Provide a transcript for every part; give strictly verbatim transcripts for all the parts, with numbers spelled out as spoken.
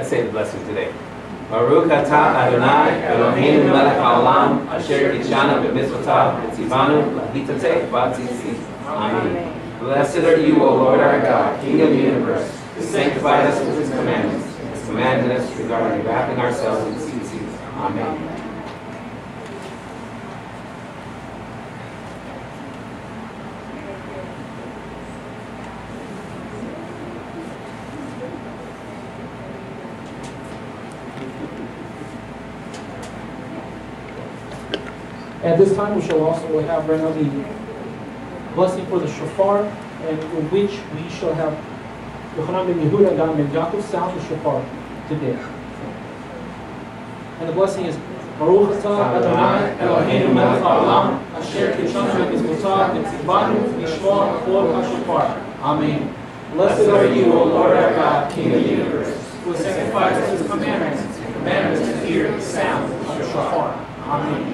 Let's say the blessing today. Baruch atah Adonai Eloheinu melech haolam asher kidshanu b'mitzvotav v'tzivanu lahitateh b'tzitzit. Amen. Blessed are you, O Lord our God, King of the universe, who sanctified us with his commandments, and has commanded us regarding wrapping ourselves in tzitzit. Amen. At this time, we shall also have right now the blessing for the shofar, and in which we shall have Yochanan ben Yehuda and Ben Yaakov sound the shofar today. And the blessing is Baruch atah Adonai Eloheinu melech haolam asher kidshanu b'mitzvotav v'tzivanu l'shmo kol hashofar. Amen. Blessed are you, O Lord our God, King of the universe, who has sanctified us with his commandments, and commanded us to hear the sound of the shofar. Amen.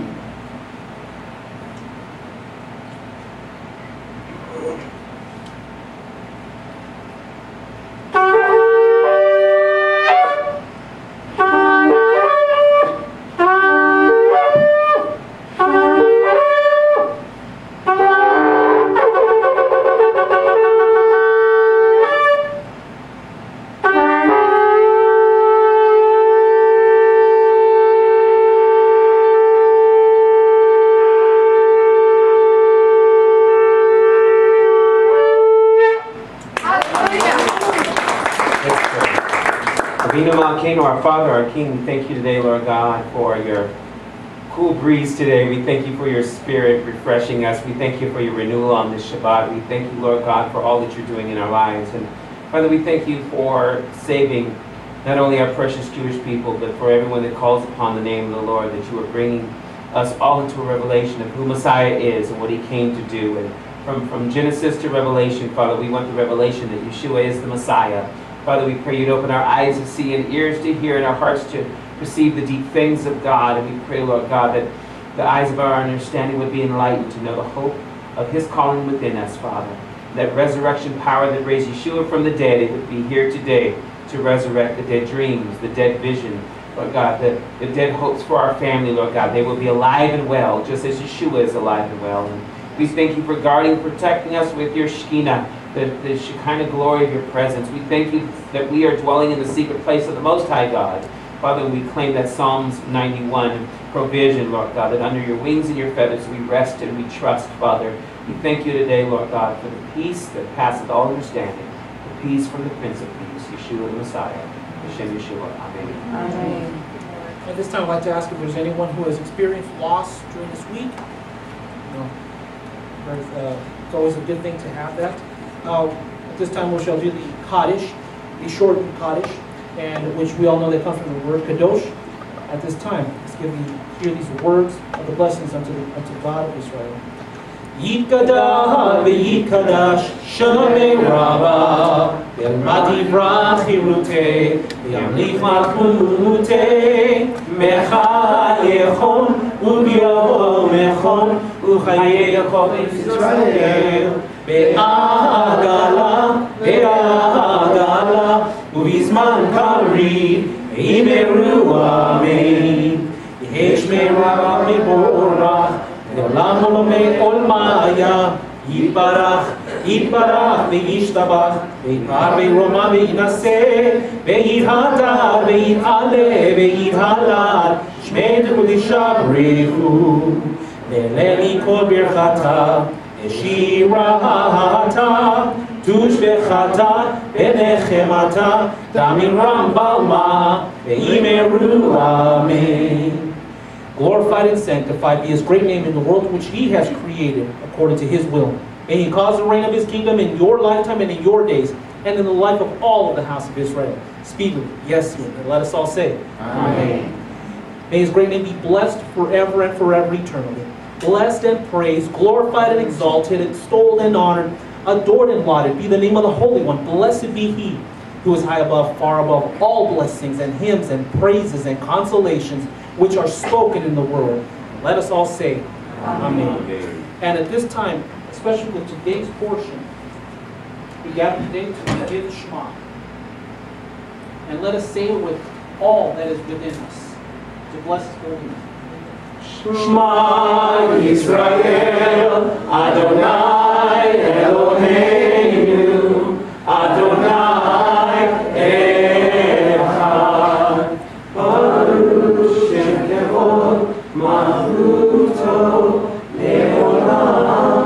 Our Father, our King, we thank you today, Lord God, for your cool breeze today. We thank you for your Spirit refreshing us. We thank you for your renewal on this Shabbat. We thank you, Lord God, for all that you're doing in our lives. And Father, we thank you for saving not only our precious Jewish people, but for everyone that calls upon the name of the Lord, that you are bringing us all into a revelation of who Messiah is and what he came to do. And from, from Genesis to Revelation, Father, we want the revelation that Yeshua is the Messiah. Father, we pray you'd open our eyes to see and ears to hear and our hearts to perceive the deep things of God. And we pray, Lord God, that the eyes of our understanding would be enlightened to know the hope of his calling within us, Father. That resurrection power that raised Yeshua from the dead, it would be here today to resurrect the dead dreams, the dead vision, Lord God, the, the dead hopes for our family, Lord God. They will be alive and well, just as Yeshua is alive and well. And we thank you for guarding, protecting us with your Shekinah, the, the Shekinah glory of your presence. We thank you that we are dwelling in the secret place of the Most High God. Father, we claim that Psalms ninety-one provision, Lord God, that under your wings and your feathers we rest and we trust, Father. We thank you today, Lord God, for the peace that passeth all understanding, the peace from the Prince of Peace, Yeshua the Messiah. Hashem Yeshua. Amen. Amen. At this time, I'd like to ask if there's anyone who has experienced loss during this week. No. Uh, it's always a good thing to have that. Uh, at this time, we shall do the Kaddish, the shortened Kaddish, and which we all know that comes from the word Kadosh. At this time, let's give you hear these words of the blessings unto the unto God of Israel. Yitkadah v'yitkadosh Shomei Rabbah V'yalmad Yivrat Chirutei V'yamlich Malchutei Mecha Yechon U'Yavo Mechon U'Chayei Yaakov Yisrael Be'agala Be'agala U'Bizman Karid Ve'imeru Amen Yeheshmei Rabbah Me'borach L'olam olomei olmaya Yitbarach Yitbarach Ve'yishtabach Ve'yikar Ve'yroma Ve'yinaseh Ve'yihadar Ve'yit'ale Ve'yithalal Shmei Tekudisha B'rechu Ve'leli kol birchata Eshirata Tushbechata Ve'nechemata Damiram Balma Ve'imeru Amen. Glorified and sanctified be his great name in the world which he has created according to his will. May he cause the reign of his kingdom in your lifetime and in your days, and in the life of all of the house of Israel. Speedily, yes, Lord. And let us all say, Amen. May his great name be blessed forever and forever eternally. Blessed and praised, glorified and exalted, extolled and honored, adored and lauded be the name of the Holy One. Blessed be he who is high above, far above all blessings and hymns and praises and consolations which are spoken in the world. Let us all say, Amen. Amen. And at this time, especially with today's portion, we gather today to hear the Shema. and let us say it with all that is within us. To bless His holy name. Shema Yisrael, Adonai Eloheinu, Adonai Echad. Baruch Shem Kevod Malchuto Leolam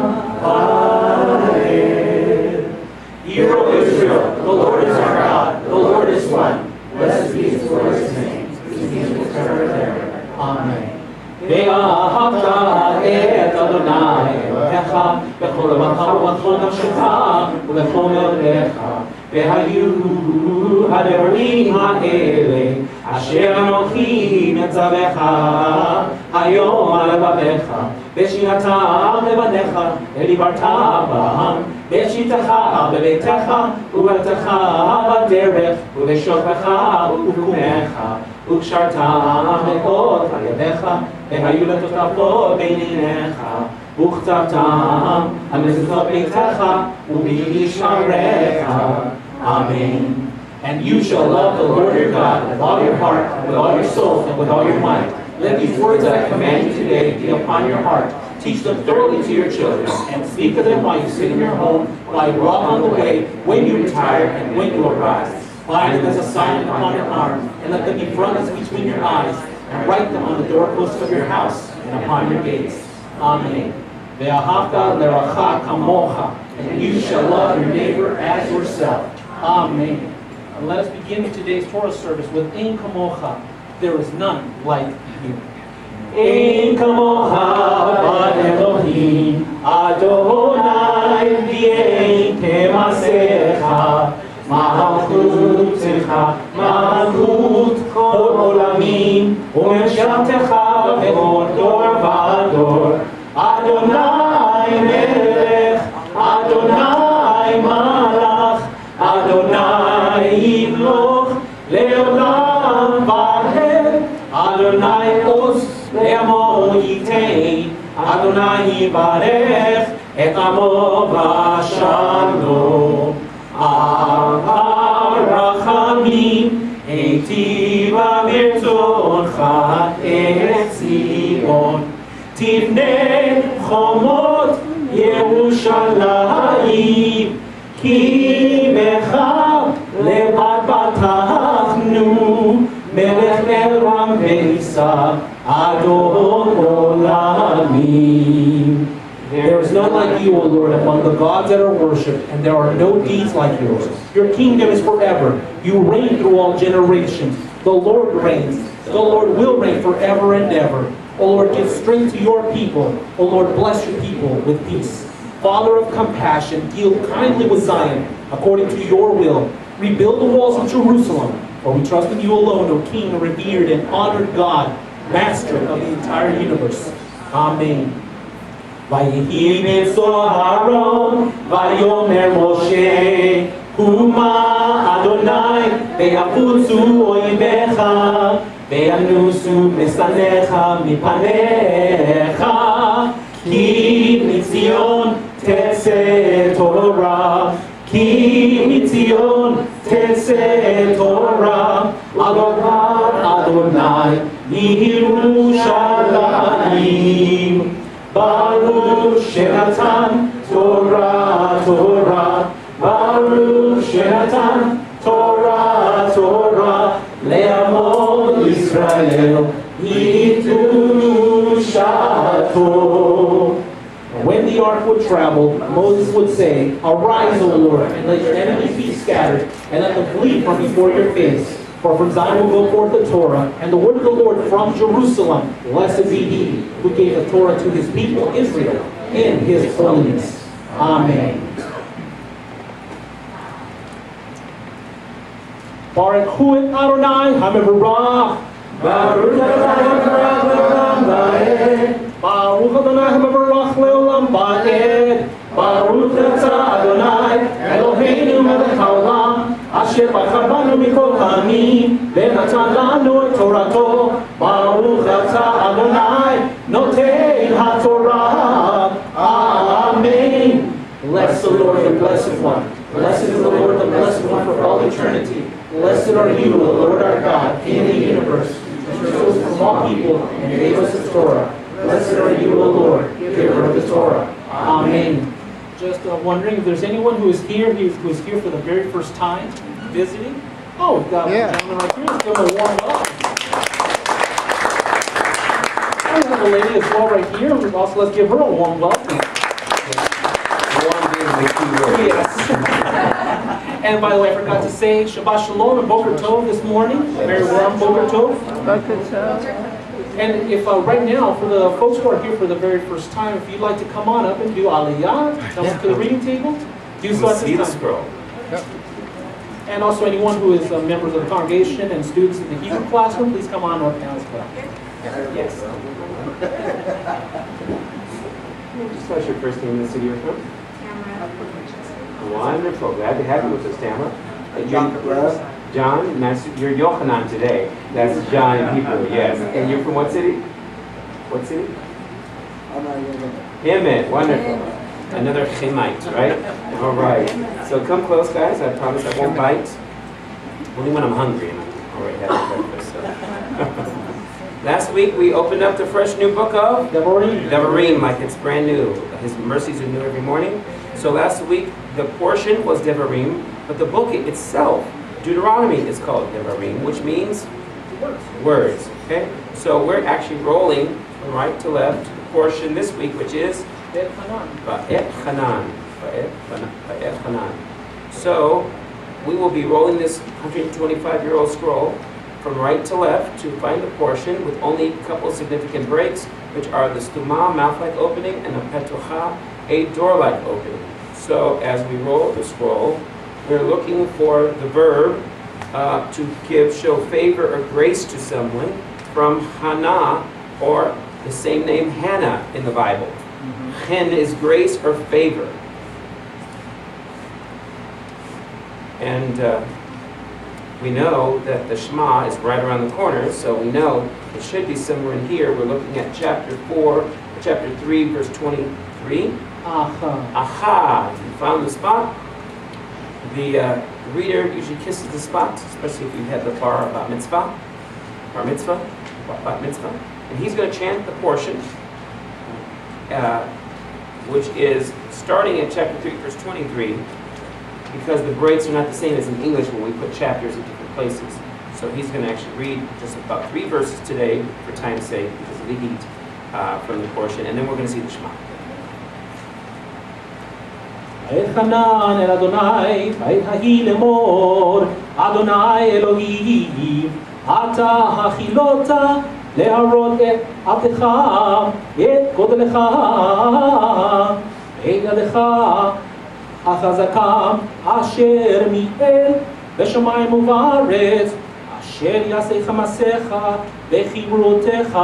Vaed. Hear, O Israel, the Lord is our God, the Lord is one. Blessed be His glorious name, whose name is forever and ever. Amen. ואהבת את אדוני אלוהיך בכל לבבך ובכל נפשך ובכל מאודך והיו הדברים האלה אשר אנוכי מצווך היום על לבביך ושינתם לבניך ודיברת בהם בשיטתך בביתך ובביתך בדרך ובשוכבך ובקומך וקשרתם מאוד על ידיך והיו לטוטפות בין עיניך וכתבתם על מזוזות ביתך ובמשמריך. Amen. And you shall love the Lord your God with all your heart, with all your soul, and with all your might. Let these words that I command you today be upon your heart. Teach them thoroughly to your children, and speak of them while you sit in your home, while you walk on the way, when you retire, and when you arise. Bind them as a sign upon your arm, and let them be frontlets between your eyes, and write them on the doorposts of your house and upon your gates. Amen. Ve'ahavta l'recha kamocha, and you shall love your neighbor as yourself. Amen. And let us begin today's Torah service with Ein Kamocha. There is none like you. Ein Kamocha Bad Elohim Adonai V'yein Kemasecha Malchutecha Malchut Kol Olamim U'meshaltecha V'chol Dor V'ador Adonai Melech Adonai Malach Adonai Yimloch Leolam Vahed Adonai Os Le'amo Yitein Adonai Yivarech Et Amo V'Shalom Ahar Rachamim Eitiva V'Rtzoncha Et Zion Tivnei Chomot Yerushalayim Ki Becha Levad Batachnu Melech Elam Ve'isa Adon Olamim. There is none like you, O Lord, among the gods that are worshipped, and there are no deeds like yours. Your kingdom is forever. You reign through all generations. The Lord reigns. The Lord will reign forever and ever. O Lord, give strength to your people. O Lord, bless your people with peace. Father of compassion, deal kindly with Zion, according to your will. Rebuild the walls of Jerusalem, for we trust in you alone, O King, a revered and honored God, Master of the entire universe. Amen. Vayehi b'tzor Aaron, vayomer Moshe, Huma Adonai, ve'yafutzu oivecha, ve'yanusu mesanecha mipanecha, ki mitzion tetzeh Torah, ki mitzion tetzeh Torah, Adonai Adonai Yerushalayim. Baruch Shenatan Torah Torah, Baruch Shenatan Torah Torah, Le'amo Yisrael Yitushato. When the ark would travel, Moses would say, Arise, O Lord, and let your enemies be scattered, and let them flee from before your face. For from Zion will go forth the Torah, and the word of the Lord from Jerusalem. Blessed be he who gave the Torah to his people Israel in his holiness. Amen. Baruch hu et Adonai HaMevorach. Baruch Adonai Baruch Adonai HaMevorach Leolam Vaed. Baruch Adonai Eloheinu melech haolam Asher bachar banu mikol ha'amim ve'natan lanu et Torato. Baruch Adonai notein ha'Torah. Amen. Bless the Lord, the Blessed One. Blessed is the Lord, the Blessed One for all eternity. Blessed Blessed are you, O Lord our God, King of the universe, who chose from all people and gave us the Torah. Blessed are you, O Lord, giver of the Torah. Amen. Just uh, wondering if there's anyone who is here, who is here for the very first time, visiting. Oh, we've got yeah. a gentleman right here. Let's give him a warm welcome. And we have a lady as well right here. We've also, let's give her a warm welcome. Warm being the key word. Yes. And by the way, I forgot to say Shabbat Shalom and Boker Tov this morning. Very warm Boker Tov. Boker Tov. And if uh, right now, for the folks who are here for the very first time, if you'd like to come on up and do Aliyah, come yeah. to the reading table, do so at this time. Scroll. Yep. And also anyone who is uh, members of the congregation and students in the Hebrew classroom, please come on up now as well. Yes. Just tell us your first name and the city you're from. Wonderful. Glad to have you with us, Tamara. Uh, John. John, nice. You're Yochanan today. That's John in Hebrew, yes. And you're from what city? What city? Hemet. Wonderful. Another Chemite, right? All right. So come close, guys. I promise I won't bite. Only when I'm hungry and I'm already having breakfast. So. Last week we opened up the fresh new book of Devarim. Devarim, like it's brand new. His mercies are new every morning. So last week the portion was Devarim, but the book itself, Deuteronomy, is called Devarim, which means words. Words. Okay. So we're actually rolling from right to left the portion this week, which is Et Hanan. Ba'et Hanan. Ba'et Hanan. So we will be rolling this one hundred twenty-five year old scroll from right to left to find the portion with only a couple of significant breaks, which are the stuma, mouth-like opening, and the petucha, a door-like opening. So as we roll the scroll, we're looking for the verb uh, to give, show favor or grace to someone from Hana, or the same name Hannah in the Bible. Mm-hmm. Hen is grace or favor. And uh, we know that the Shema is right around the corner, so we know it should be somewhere in here. We're looking at chapter four, chapter three, verse twenty-three. Aha. Aha! You found the spot. The uh, reader usually kisses the spot, especially if you had the bar bat mitzvah, bar mitzvah, bat mitzvah, and he's going to chant the portion, uh, which is starting at chapter three, verse twenty-three. Because the breaks are not the same as in English when we put chapters in different places. So he's going to actually read just about three verses today for time's sake, because of the heat, uh, from the portion, and then we're going to see the Shema. Echanan el Adonai, vayhahi lemor, Adonai Elohim, ata hachilota, leharot et atecha, et godelecha, eigadecha, החזקם אשר מאל בשמיים ובארץ אשר יעשיך מעשיך וחיברותיך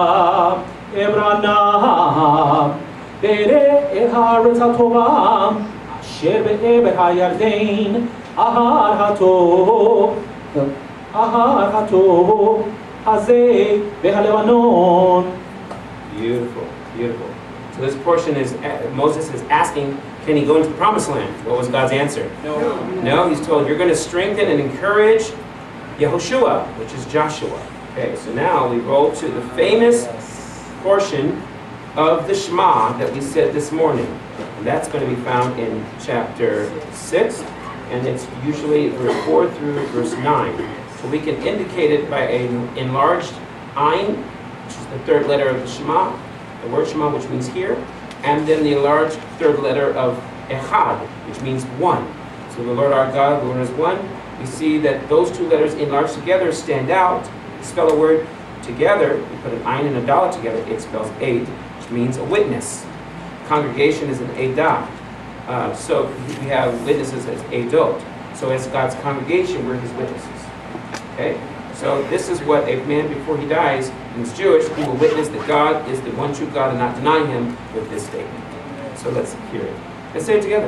אברנם וראה אל הארץ הטובה אשר בעבר הירדן ההר הטוב ההר הטוב הזה והלבנון. Beautiful, beautiful. So this portion is, Moses is asking, can he go into the promised land? What was God's answer? No. No, he's told, you're going to strengthen and encourage Yehoshua, which is Joshua. Okay, so now we roll to the famous portion of the Shema that we said this morning. And that's going to be found in chapter six, and it's usually verse four through verse nine. So we can indicate it by an enlarged Ayin, which is the third letter of the Shema, the word Shema, which means here, and then the enlarged third letter of Echad, which means one. So the Lord our God, the Lord is one. We see that those two letters enlarged together stand out. We spell a word together, we put an ayin and a dalet together, it spells aid, which means a witness. Congregation is an edah. Uh, so we have witnesses as edot. So as God's congregation, we're his witnesses. Okay? So this is what a man before he dies, and he's Jewish, he will witness that God is the one true God and not deny him with this statement. So let's hear it. Let's say it together.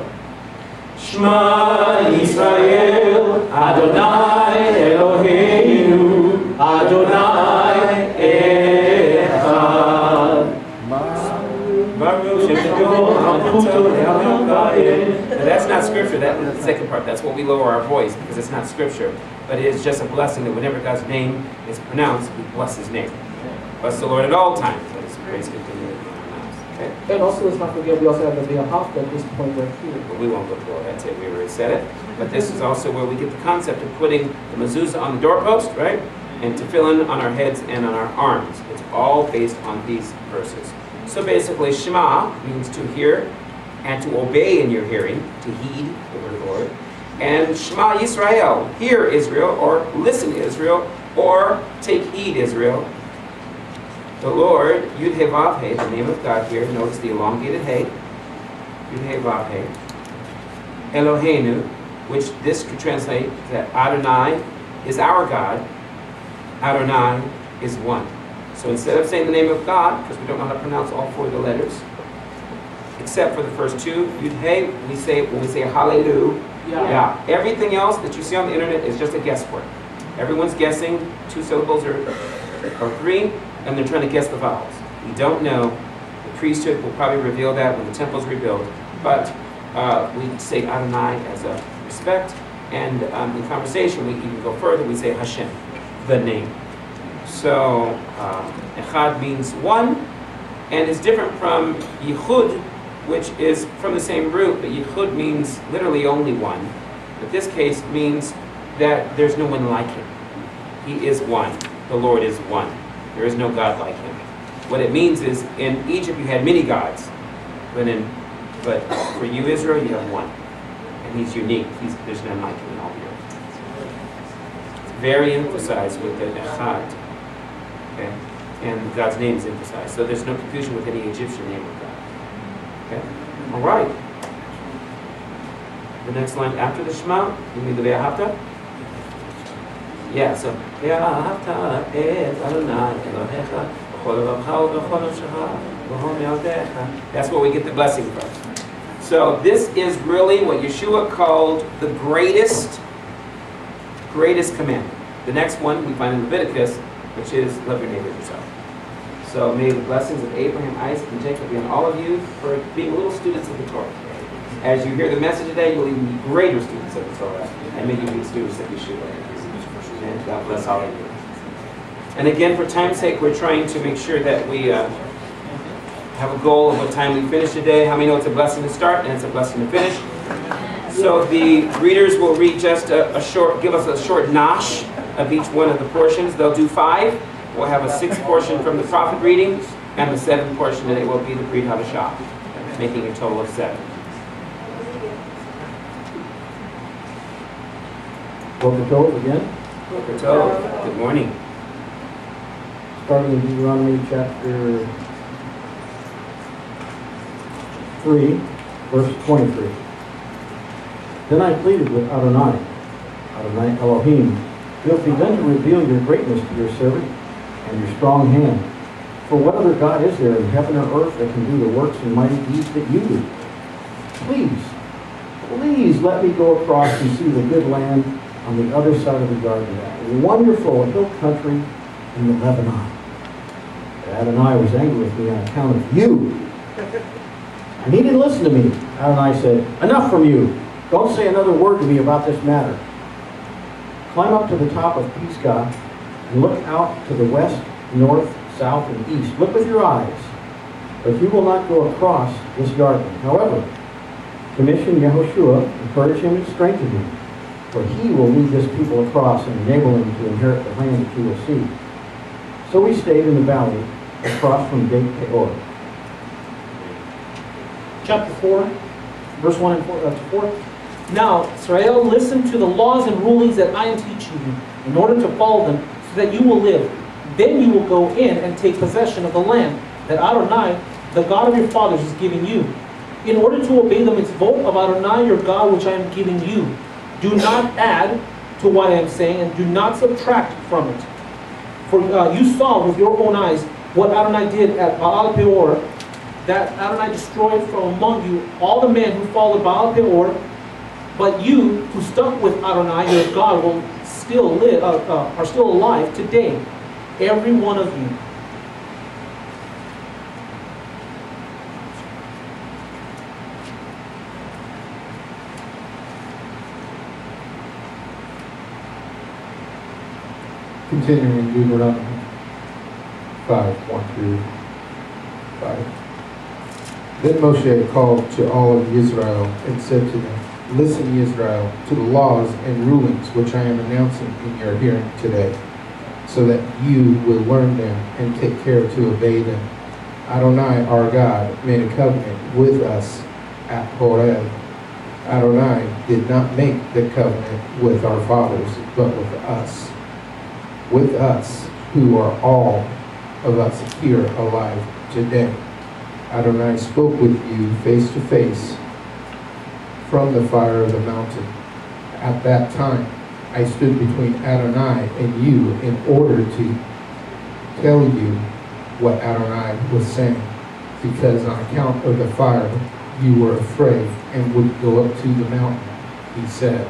Shema Yisrael, Adonai Eloheinu, Adonai Echad. Baruch that's not scripture, that's the second part. That's what we lower our voice because it's not scripture. But it is just a blessing that whenever God's name is pronounced, we bless his name. Bless the Lord at all times. Let his praise continue to be pronounced. Okay? And also, let's not forget, we also have the Be'ahafta at this point right here. But we won't go through all that today. We already said it. But this is also where we get the concept of putting the mezuzah on the doorpost, right? And tefillin on our heads and on our arms. It's all based on these verses. So basically, Shema means to hear and to obey in your hearing, to heed the word of the Lord. And Shema Yisrael, hear Israel, or listen Israel, or take heed Israel. The Lord, Yud He Vav He, the name of God here, notice the elongated He, Yud He Vav He. Eloheinu, which this could translate that Adonai is our God. Adonai is one. So instead of saying the name of God, because we don't know how to pronounce all four of the letters, except for the first two, Yud He, we say when we say Hallelujah. Yeah. yeah. Everything else that you see on the internet is just a guesswork. Everyone's guessing two syllables or, or three, and they're trying to guess the vowels. We don't know. The priesthood will probably reveal that when the temple's rebuilt. But uh, we say Adonai as a respect, and um, in conversation we even go further. We say Hashem, the name. So um, Echad means one, and is different from Yichud, which is from the same root, but Yichud means literally only one. But this case means that there's no one like him. He is one. The Lord is one. There is no God like him. What it means is, in Egypt you had many gods, but in but for you, Israel, you have one. And he's unique. He's, there's none like him in all the earth. It's very emphasized with the Echad. Okay? And God's name is emphasized. So there's no confusion with any Egyptian name of God. Okay? All right. The next line after the Shema, you mean the Be'ahafta? Yeah, so Be'ahafta et Adonai Elohecha v'chol levacha v'chol nafshecha v'chol me'odecha. That's where we get the blessing from. So this is really what Yeshua called the greatest, greatest commandment. The next one we find in Leviticus, which is love your neighbor as yourself. So may the blessings of Abraham, Isaac, and Jacob be on all of you for being little students of the Torah. As you hear the message today, you will even be greater students of the Torah, and may you be students of Yeshua. And God bless all of you. And again, for time's sake, we're trying to make sure that we uh, have a goal of what time we finish today. How many know it's a blessing to start and it's a blessing to finish? So the readers will read just a, a short, give us a short nosh of each one of the portions. They'll do five. We'll have a sixth portion from the prophet reading, and the seventh portion today will be the Brit Hadashah, making a total of seven. Boker Tov again. Boker Tov. Good morning. Starting in Deuteronomy chapter three, verse twenty-three. Then I pleaded with Adonai, Adonai Elohim, you have begun to reveal your greatness to your servant and your strong hand. For what other God is there in heaven or earth that can do the works and mighty deeds that you do? Please, please let me go across and see the good land on the other side of the Jordan, a wonderful hill country in the Lebanon. But Adonai was angry with me on account of you. And he didn't listen to me. Adonai said, enough from you. Don't say another word to me about this matter. Climb up to the top of Pisgah and look out to the west, north, south, and east. Look with your eyes. But you will not go across this Jordan. However, commission Yehoshua, encourage him and strengthen him. For he will lead this people across and enable them to inherit the land that you will see. So we stayed in the valley across from Gate Peor. Chapter four, verse one and four, uh, four. Now, Israel, listen to the laws and rulings that I am teaching you, in order to follow them, so that you will live. Then you will go in and take possession of the land that Adonai, the God of your fathers, is giving you, in order to obey the mitzvot of Adonai your God, which I am giving you. Do not add to what I am saying, and do not subtract from it. For uh, you saw with your own eyes what Adonai did at Baal Peor, that Adonai destroyed from among you all the men who followed Baal Peor. But you who stuck with Adonai your God will still live, uh, uh, are still alive today, every one of you. Continuing in Deuteronomy five, one through five. Then Moshe called to all of Israel and said to them, Listen, Israel, to the laws and rulings which I am announcing in your hearing today, so that you will learn them and take care to obey them. Adonai, our God, made a covenant with us at Horeb. Adonai did not make the covenant with our fathers, but with us. With us, who are all of us here alive today. Adonai spoke with you face to face from the fire of the mountain. At that time, I stood between Adonai and you in order to tell you what Adonai was saying, because on account of the fire, you were afraid and would go up to the mountain, he said.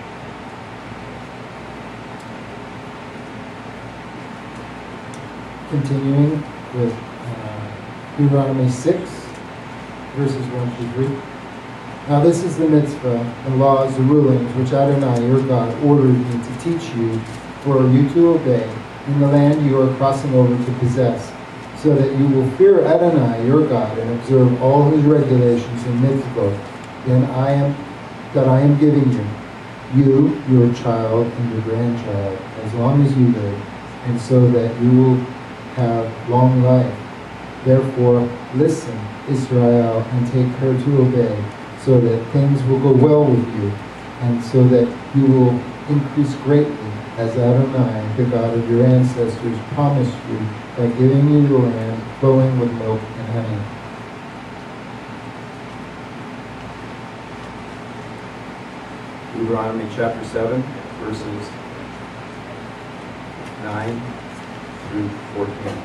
Continuing with uh, Deuteronomy six, verses one through three. Now this is the mitzvah, the laws, the rulings, which Adonai, your God, ordered me to teach you, for you to obey, in the land you are crossing over to possess, so that you will fear Adonai, your God, and observe all his regulations and mitzvot, then I am, that I am giving you, you, your child, and your grandchild, as long as you live, and so that you will have long life. Therefore, listen, Israel, and take her to obey, so that things will go well with you, and so that you will increase greatly, as Adonai, the God of your ancestors, promised you by giving you the land flowing with milk and honey. Deuteronomy chapter seven, verses nine through fourteen.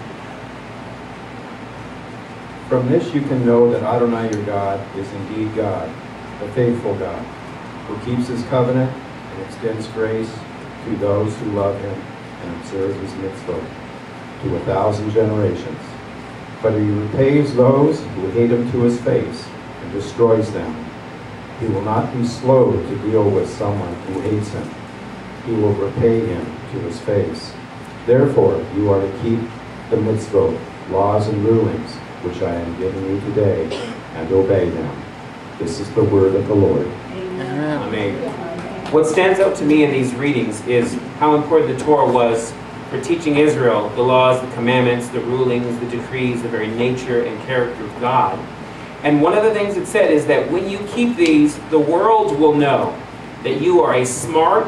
From this you can know that Adonai your God is indeed God, the faithful God, who keeps his covenant and extends grace to those who love him and observe his mitzvot to a thousand generations. But he repays those who hate him to his face and destroys them. He will not be slow to deal with someone who hates him. He will repay him to his face. Therefore, you are to keep the mitzvot, laws and rulings, which I am giving you today, and obey them. This is the word of the Lord. Amen. Amen. What stands out to me in these readings is how important the Torah was for teaching Israel the laws, the commandments, the rulings, the decrees, the very nature and character of God. And one of the things it said is that when you keep these, the world will know that you are a smart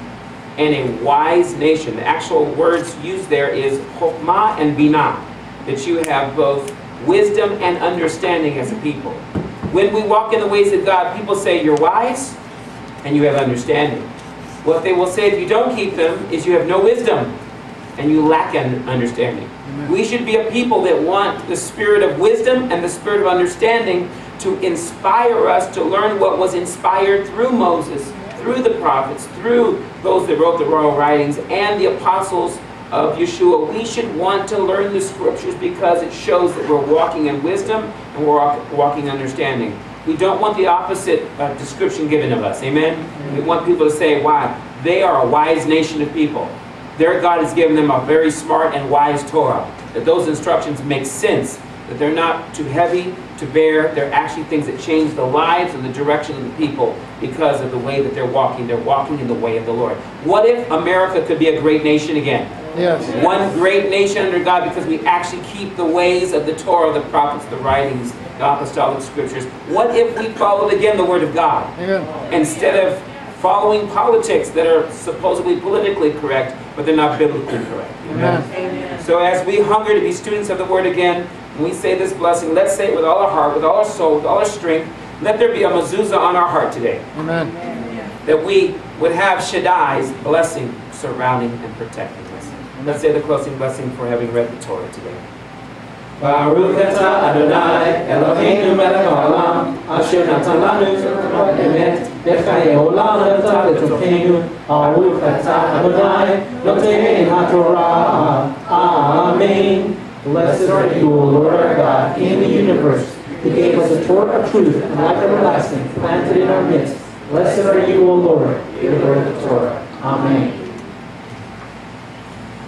and a wise nation. The actual words used there is chokmah and binah, that you have both wisdom and understanding as a people. When we walk in the ways of God, people say you're wise and you have understanding. What they will say if you don't keep them is you have no wisdom and you lack an understanding. Amen. We should be a people that want the spirit of wisdom and the spirit of understanding to inspire us to learn what was inspired through Moses, through the prophets, through those that wrote the royal writings, and the apostles of Yeshua. We should want to learn the scriptures because it shows that we're walking in wisdom and we're walking in understanding. We don't want the opposite uh, description given of us. Amen? Amen? We want people to say, wow, they are a wise nation of people. Their God has given them a very smart and wise Torah. That those instructions make sense. That they're not too heavy to bear. They're actually things that change the lives and the direction of the people because of the way that they're walking. They're walking in the way of the Lord. What if America could be a great nation again? Yes. One great nation under God because we actually keep the ways of the Torah, the prophets, the writings, the apostolic scriptures. What if we followed again the Word of God? Amen. Instead of following politics that are supposedly politically correct, but they're not biblically correct. Amen. Amen. So as we hunger to be students of the Word again, when we say this blessing, let's say it with all our heart, with all our soul, with all our strength. Let there be a mezuzah on our heart today. Amen. That we would have Shaddai's blessing surrounding and protecting us. Let's say the closing blessing for having read the Torah today. Baruch atah Adonai Eloheinu melech haolam asher natan lanu Torah emet b'chayei olam natan l'tocheinu. Baruch atah Adonai notei haTorah. Amen. Blessed are you, O Lord our God, in the universe, who gave us a Torah of truth and life everlasting, planted in our midst. Blessed are you, O Lord, giver of the Torah. Amen.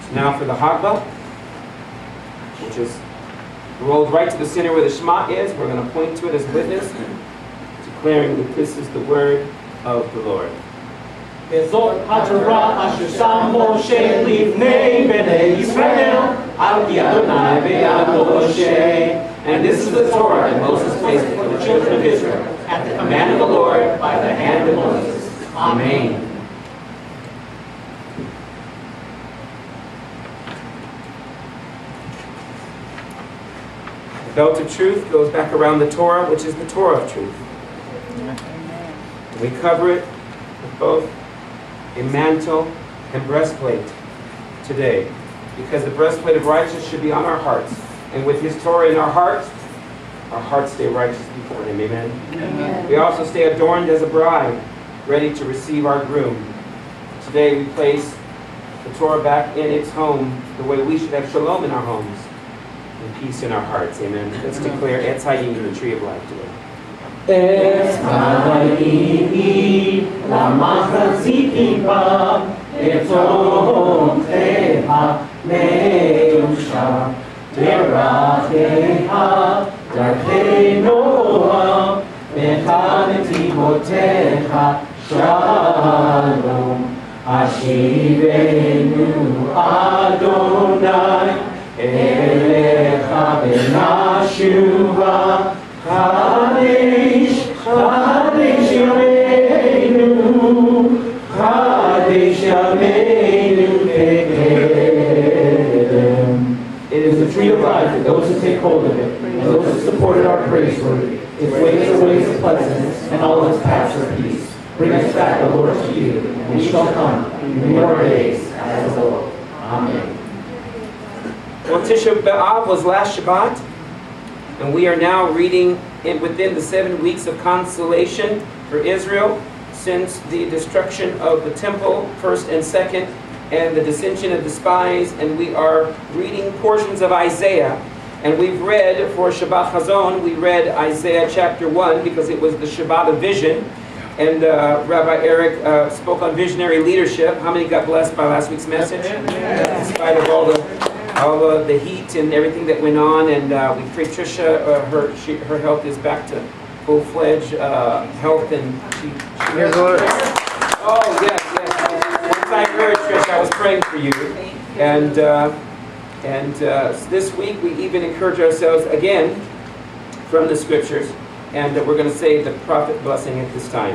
Now for the Hagba, which is rolled right to the center where the Shema is. We're going to point to it as witness, declaring that this is the word of the Lord. וזאת התורה אשר שם משה לפני בני ישראל, על פי אדוני ויד משה. And this is the Torah that Moses placed before the children of Israel, At the command of the Lord, by the hand of Moses. Amen. The belt of truth goes back around the Torah, which is the Torah of truth. We cover it with both a mantle and breastplate today, because the breastplate of righteousness should be on our hearts. And with His Torah in our hearts, our hearts stay righteous before Him. Amen? Amen. We also stay adorned as a bride, ready to receive our groom. Today we place the Torah back in its home, the way we should have shalom in our homes and peace in our hearts. Amen. Let's declare Etz Hayim, the tree of life today. Etz Hayim למחזיקים בה את תומכיה מאושר דרכיה דרכי נועם ונתיבותיך שלום השיבנו אדוני אליך ונשובה חדש חדש ימינו חדש ימינו בקדם. It is the tree of life for those who take hold of it, and those who support it are praiseworthy. Its ways are ways of pleasantness, and all its paths are peace. Bring us back, O Lord, to you, and we shall come in your days as old. Amen. Well, Tisha B'Av was last Shabbat, and we are now reading in within the seven weeks of consolation for Israel since the destruction of the temple, first and second, and the dissension of the spies, and we are reading portions of Isaiah. And we've read for Shabbat Chazon, we read Isaiah chapter one because it was the Shabbat of vision. And uh, Rabbi Eric uh, spoke on visionary leadership. How many got blessed by last week's message? In spite of all the all the, the heat and everything that went on, and uh, we pray Trisha, uh, her she, her health is back to full-fledged uh, health, and she, she has oh yes, yes. Once I heard Trisha, I was praying for you, and uh, and uh, this week we even encourage ourselves again from the scriptures, and uh, we're going to say the prophet blessing at this time.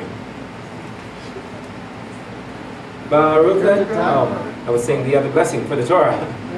Baruch atah. I was saying the other blessing for the Torah.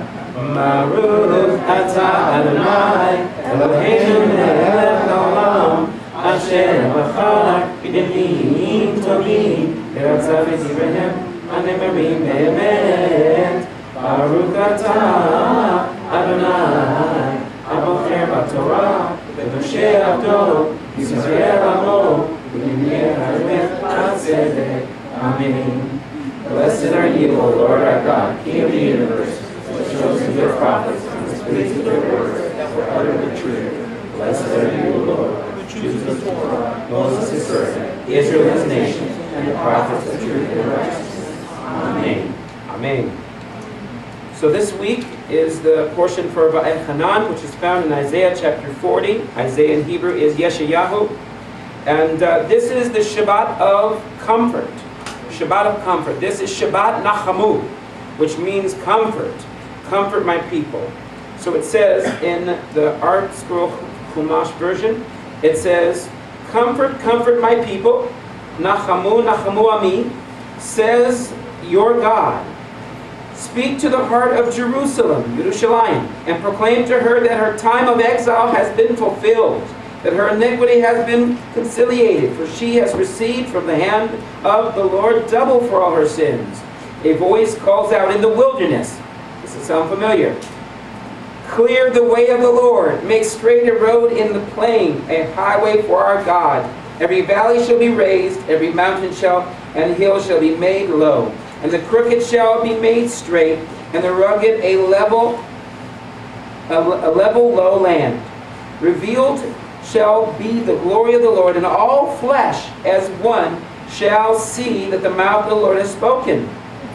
Baruch atah Adonai Eloheinu melech haolam asher bachar b'yamim tovim v'ratzah v'divrei הנאמרים באמת. Baruch atah Adonai הבוחר בתורה ובמשה עבדו ישראל עמו ובנביאי האמת הצדק. Amen. Blessed are you, O Lord our God, King of the universe, who has chosen your prophets and displeased with your words that were uttered the truth. Blessed are you, O Lord, who chooses the Torah, Moses his servant, Israel his nation, and the prophets of truth and righteousness. Amen. Amen. So this week is the portion for Va'echanan, which is found in Isaiah chapter forty. Isaiah in Hebrew is Yeshayahu. And uh, this is the Shabbat of comfort. Shabbat of comfort. This is Shabbat Nachamu, which means comfort. Comfort my people. So it says in the Art Scroll Chumash version, it says, comfort, comfort my people. Nachamu, Nachamu Ami, says your God. Speak to the heart of Jerusalem, Yerushalayim, and proclaim to her that her time of exile has been fulfilled, that her iniquity has been conciliated, for she has received from the hand of the Lord double for all her sins. A voice calls out in the wilderness. Does it sound familiar? Clear the way of the Lord. Make straight a road in the plain, a highway for our God. Every valley shall be raised, every mountain shall and hill shall be made low. And the crooked shall be made straight, and the rugged a level, a, a level low land. Revealed shall be the glory of the Lord, and all flesh as one shall see that the mouth of the Lord has spoken.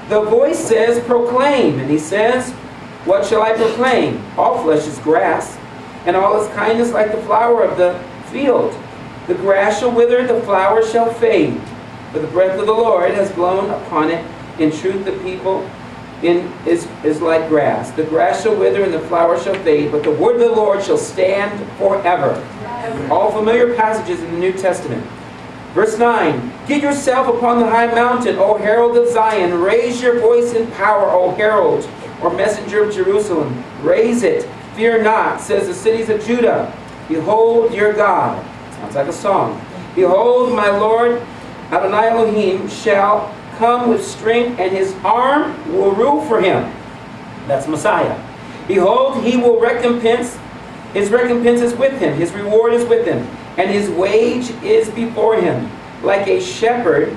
The voice says, proclaim. And he says, what shall I proclaim? All flesh is grass, and all his kindness like the flower of the field. The grass shall wither, the flower shall fade, but the breath of the Lord has blown upon it. In truth, the people in is, is like grass. The grass shall wither and the flower shall fade, but the word of the Lord shall stand forever. All familiar passages in the New Testament. Verse nine, get yourself upon the high mountain, O herald of Zion. Raise your voice in power, O herald, or messenger of Jerusalem. Raise it. Fear not, says the cities of Judah. Behold your God. Sounds like a song. Behold, my Lord, Adonai Elohim, shall come with strength, and his arm will rule for him. That's Messiah. Behold, he will recompense. His recompense is with him. His reward is with him. And his wage is before him. Like a shepherd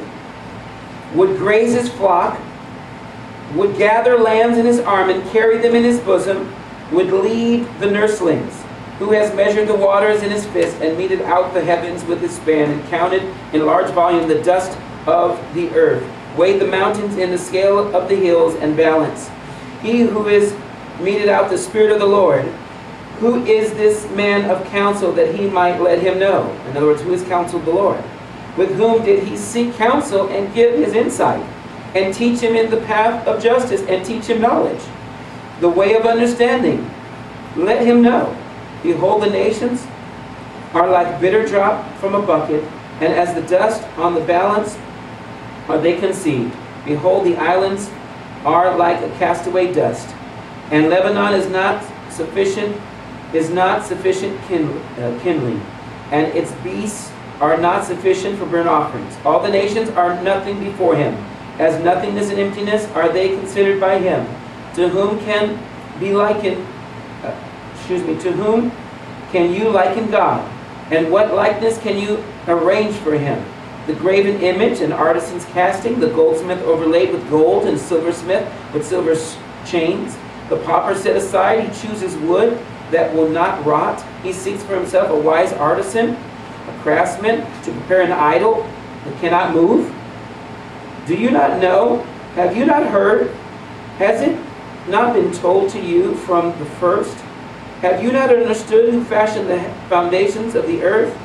would graze his flock, would gather lambs in his arm and carry them in his bosom, would lead the nurslings, who has measured the waters in his fist and meted out the heavens with his span and counted in large volume the dust of the earth, weighed the mountains in the scale of the hills and balance. He who is meted out the Spirit of the Lord, who is this man of counsel that he might let him know? In other words, who has counseled the Lord? With whom did he seek counsel and give his insight, and teach him in the path of justice, and teach him knowledge, the way of understanding? Let him know. Behold, the nations are like bitter drop from a bucket, and as the dust on the balance are they conceived. Behold, the islands are like a castaway dust, and Lebanon is not sufficient, is not sufficient kindling, uh, kindling, and its beasts are not sufficient for burnt offerings. All the nations are nothing before him. As nothingness and emptiness are they considered by him. To whom can be likened, uh, excuse me, to whom can you liken God? And what likeness can you arrange for him? The graven image and artisan's casting, the goldsmith overlaid with gold, and silversmith with silver chains. The pauper set aside, he chooses wood that will not rot. He seeks for himself a wise artisan, a craftsman, to prepare an idol that cannot move. Do you not know? Have you not heard? Has it not been told to you from the first? Have you not understood who fashioned the foundations of the earth?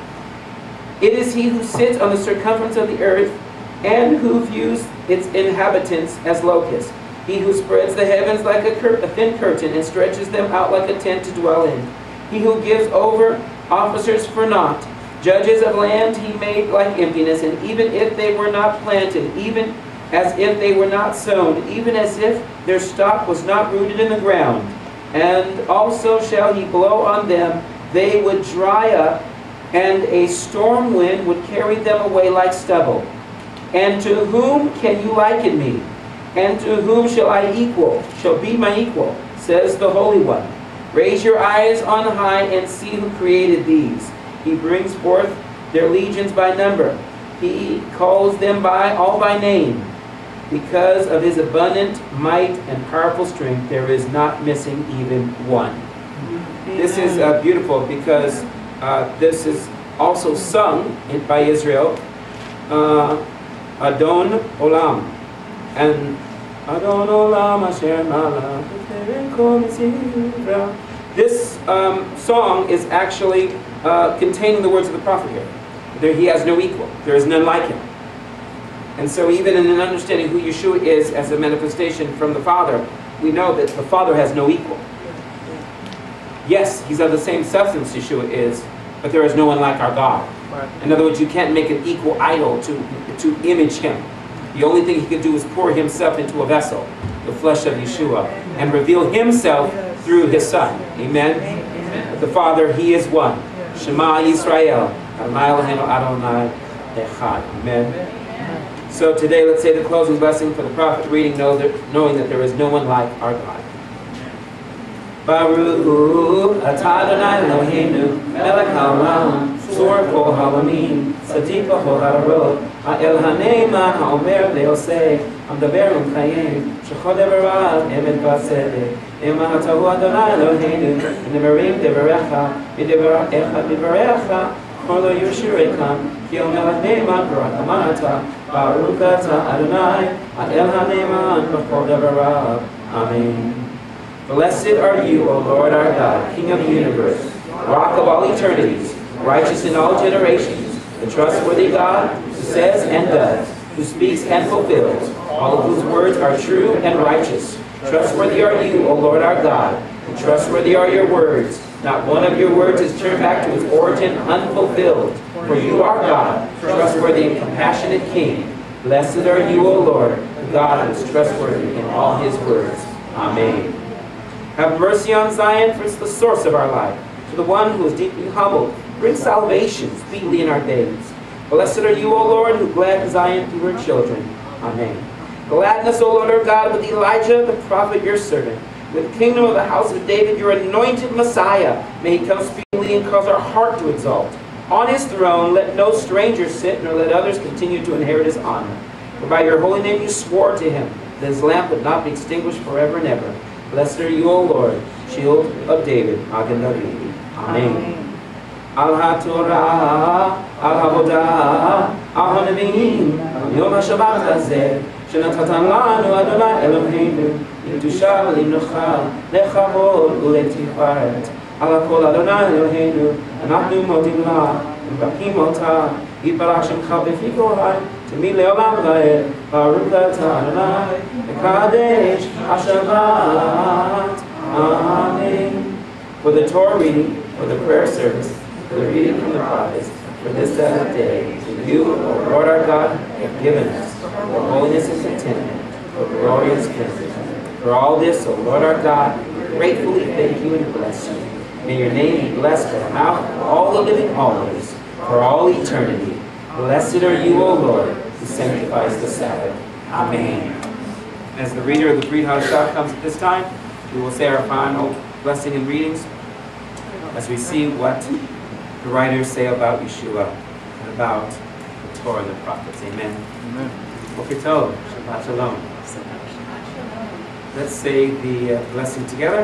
It is he who sits on the circumference of the earth, and who views its inhabitants as locusts. He who spreads the heavens like a, cur a thin curtain, and stretches them out like a tent to dwell in. He who gives over officers for naught. Judges of land he made like emptiness, and even if they were not planted, even as if they were not sown, even as if their stock was not rooted in the ground. And also shall he blow on them, they would dry up, and a storm wind would carry them away like stubble. And to whom can you liken me? And to whom shall I equal, shall be my equal, says the Holy One. Raise your eyes on high and see who created these. He brings forth their legions by number. He calls them by all by name. Because of his abundant might and powerful strength, there is not missing even one. This is uh, beautiful because uh, this is also sung in, by Israel. Uh, Adon Olam. And Adon Olam Asher Malach. This um, song is actually uh, containing the words of the prophet here. There, he has no equal. There is none like him. And so even in an understanding who Yeshua is as a manifestation from the Father, we know that the Father has no equal. Yes, he's of the same substance Yeshua is, but there is no one like our God. In other words, you can't make an equal idol to, to image him. The only thing he can do is pour himself into a vessel, the flesh of Yeshua, and reveal himself through his Son. Amen? Amen. The Father, he is one. Shema Yisrael. Adonai Eloheinu Adonai Echad. Amen. So today, let's say the closing blessing for the prophet reading, know that, knowing that there is no one like our God. Baruch atah Adonai Eloheinu melech haolam tzur kol ha'olamim tzaddik b'chol ha'arot ha'el ha'ne'eman ha'omer le'oseh ha'medaber u'mekayem shechol devarav emet v'tzedek eman atahu Adonai Eloheinu v'nemerim devarecha v'devarecha v'devarecha kol lo yushirekam ki el melech ne'eman barak amanata Baruch atah Adonai, Ha'el HaNe'eman b'chol davarav. Amen. Blessed are you, O Lord our God, King of the universe, Rock of all eternities, righteous in all generations, the trustworthy God, who says and does, who speaks and fulfills, all of whose words are true and righteous. Trustworthy are you, O Lord our God, and trustworthy are your words. Not one of your words is turned back to its origin unfulfilled. For you are God, trustworthy and compassionate King. Blessed are you, O Lord, the God who is trustworthy in all his words. Amen. Have mercy on Zion, for it's the source of our life. To the one who is deeply humbled, bring salvation speedily in our days. Blessed are you, O Lord, who gladdened Zion through her children. Amen. Gladden us, O Lord our God, with Elijah, the prophet, your servant, with the kingdom of the house of David, your anointed Messiah. May he come speedily and cause our heart to exalt. On his throne, let no stranger sit, nor let others continue to inherit his honor. For by your holy name you swore to him that his lamp would not be extinguished forever and ever. Blessed are you, O Lord, shield of David. Amen. Amen. Al HaTorah, Al HaVodah, Al HaNevi'im, Yom HaShabbat Hazeh, Shenatatan Lanu Adonai Eloheinu, L'Kedusha V'Limnocha, Lechavod U'Letifaret, Al HaKol Adonai Eloheinu, Anachnu Modim La, M'Bakim Ota, Yitbarach Shemcha B'fi Korai, T'mid Le'olam Va'ed, Baruch Atah Adonai, Mekadesh HaShabbat. Amen. For the Torah reading, for the prayer service, for the reading from the prophets, for this Sabbath day, you, O Lord our God, have given us for holiness and contentment, for glorious kingdom. For all this, O Lord our God, we gratefully thank you and bless you. May your name be blessed by the mouth of all the living always, for all eternity. Blessed are you, O Lord, who sanctifies the Sabbath. Amen. As the reader of the Brit Hadashah comes at this time, we will say our final blessing and readings as we see what the writers say about Yeshua and about the Torah and the prophets. Amen. Amen. Boker Tov. Shabbat Shalom. Let's say the uh, blessing together.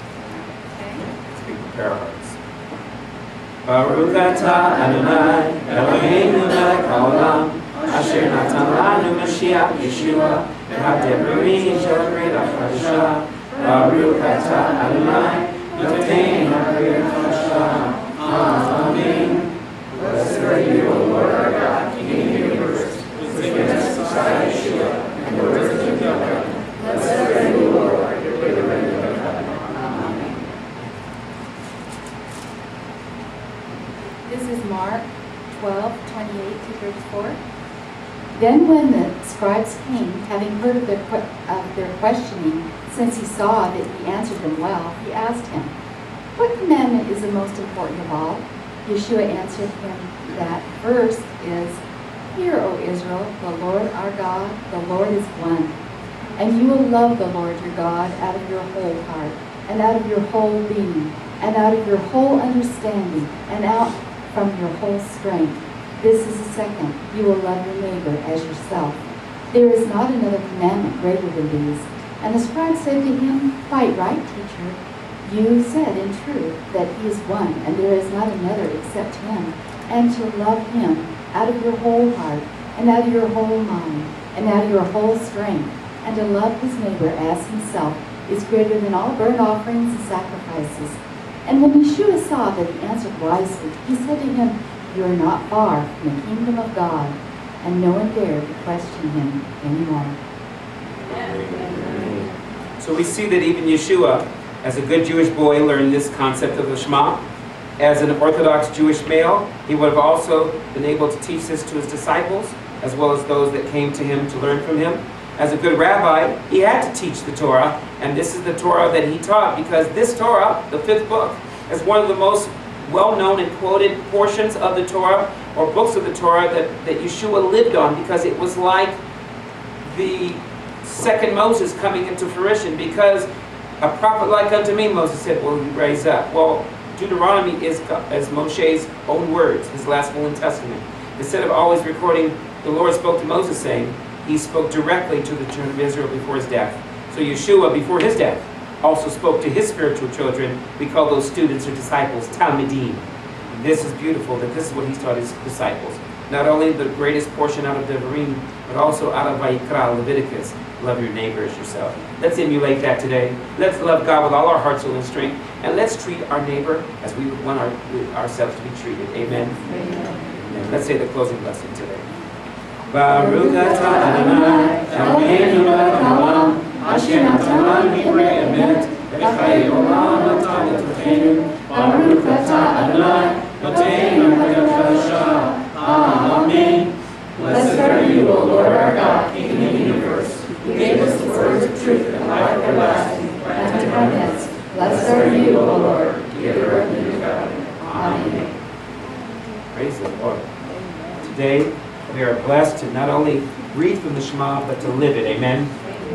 Let's prepare our hearts. Baruch atah Adonai Eloheinu melech haolam asher natan lanu Mashiach Yeshua v'hadevarim shel Brit Hadashah. Baruch atah Adonai Notein HaBrit Hadashah. Amen. Blessed are you, O Lord our God, King of the universe, who has given us Messiah Yeshua and the words of your covenant. Blessed are you, O Lord, for the reign of the covenant. Amen. This is Mark twelve, twenty-eight to thirty-four. Then when the scribes came, having heard of their, of their questioning, since he saw that he answered them well, he asked him, "What commandment is the most important of all?" Yeshua answered him that first is, "Hear, O Israel, the Lord our God, the Lord is one. And you will love the Lord your God out of your whole heart, and out of your whole being, and out of your whole understanding, and out from your whole strength. This is the second, you will love your neighbor as yourself. There is not another commandment greater than these." And the scribe said to him, "Quite right, teacher. You said in truth that he is one, and there is not another except him, and to love him out of your whole heart, and out of your whole mind, and out of your whole strength, and to love his neighbor as himself is greater than all burnt offerings and sacrifices." And when Yeshua saw that he answered wisely, he said to him, "You are not far from the kingdom of God." And no one dared to question him anymore. So we see that even Yeshua, as a good Jewish boy, learned this concept of the Shema. As an Orthodox Jewish male, he would have also been able to teach this to his disciples, as well as those that came to him to learn from him. As a good rabbi, he had to teach the Torah, and this is the Torah that he taught, because this Torah, the fifth book, is one of the most well-known and quoted portions of the Torah, or books of the Torah, that, that Yeshua lived on, because it was like the second Moses coming into fruition, because a prophet like unto me, Moses said, will he raise up. Well, Deuteronomy is, is Moshe's own words, his last will and testament. Instead of always recording, the Lord spoke to Moses saying, he spoke directly to the children of Israel before his death. So Yeshua, before his death, also spoke to his spiritual children. We call those students or disciples, Talmidim. And this is beautiful, that this is what he taught his disciples. not only the greatest portion out of Devarim, but also out of Vayikra, Leviticus. Love your neighbor as yourself. Let's emulate that today. Let's love God with all our heart, soul, and strength. And let's treat our neighbor as we would want our, ourselves to be treated. Amen. Amen. Let's say the closing blessing today. Baruch atah Adonai, Eloheinu melech haolam, asher natan divrei emet, v'chayei olam natan l'tochenu. Baruch atah Adonai, noteinu hayot chadasha. Amen. Blessed are you, O Lord our God, King of the universe, who gave us the words of truth and life everlasting, granted our midst. Blessed are you, O Lord, giver of the new covenant. Amen. Praise the Lord. Today, we are blessed to not only read from the Shema, but to live it. Amen.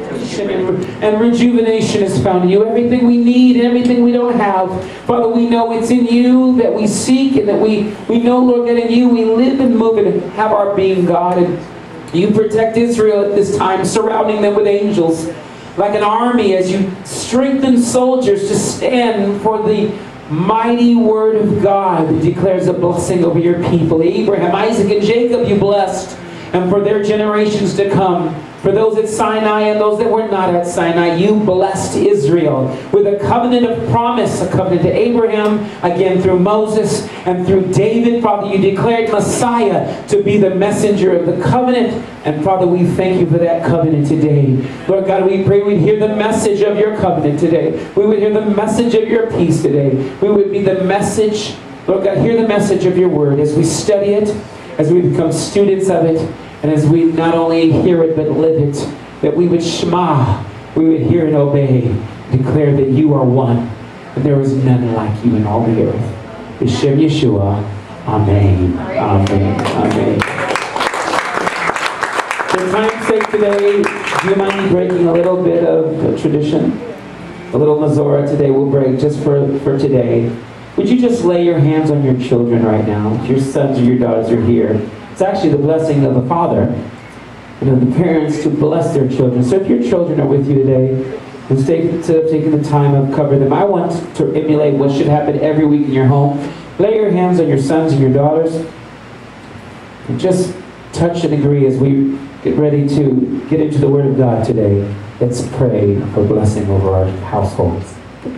And rejuvenation is found in you. Everything we need, everything we don't have, Father, we know it's in you that we seek, and that we, we know, Lord, that in you we live and move and have our being, God. And you protect Israel at this time, surrounding them with angels, like an army, as you strengthen soldiers to stand for the mighty word of God that declares a blessing over your people. Abraham, Isaac, and Jacob you blessed, and for their generations to come. For those at Sinai and those that were not at Sinai, you blessed Israel with a covenant of promise, a covenant to Abraham, again through Moses and through David. Father, you declared Messiah to be the messenger of the covenant. And Father, we thank you for that covenant today. Lord God, we pray we'd hear the message of your covenant today. We would hear the message of your peace today. We would be the message, Lord God, hear the message of your word as we study it, as we become students of it, and as we not only hear it but live it, that we would shema, we would hear and obey, declare that you are one, and there is none like you in all the earth. B'Shem Yeshua, Amen. Amen. Amen. For time's sake today, do you mind me breaking a little bit of a tradition? A little Mazorah today we'll break just for, for today. Would you just lay your hands on your children right now? Your sons or your daughters are here. It's actually the blessing of the father and of the parents to bless their children. So if your children are with you today, instead of taking the time of cover them, I want to emulate what should happen every week in your home. Lay your hands on your sons and your daughters and just touch and agree as we get ready to get into the Word of God today. Let's pray for blessing over our households.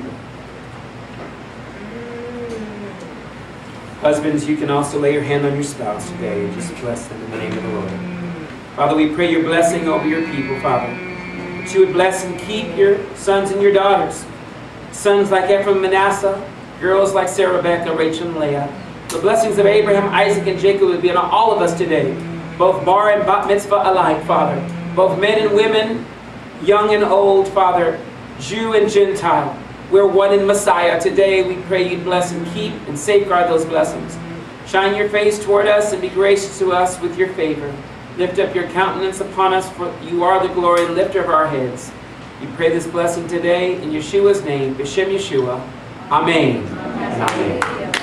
Husbands, you can also lay your hand on your spouse today and just bless them in the name of the Lord. Father, we pray your blessing over your people, Father. That you would bless and keep your sons and your daughters. Sons like Ephraim and Manasseh, girls like Sarah, Rebecca, Rachel, and Leah. The blessings of Abraham, Isaac, and Jacob would be on all of us today, both bar and bat mitzvah alike, Father. Both men and women, young and old, Father, Jew and Gentile. We're one in Messiah. Today we pray you'd bless and keep and safeguard those blessings. Shine your face toward us and be gracious to us with your favor. Lift up your countenance upon us, for you are the glory and lifter of our heads. We pray this blessing today in Yeshua's name, B'Shem Yeshua. Amen. Amen. Amen.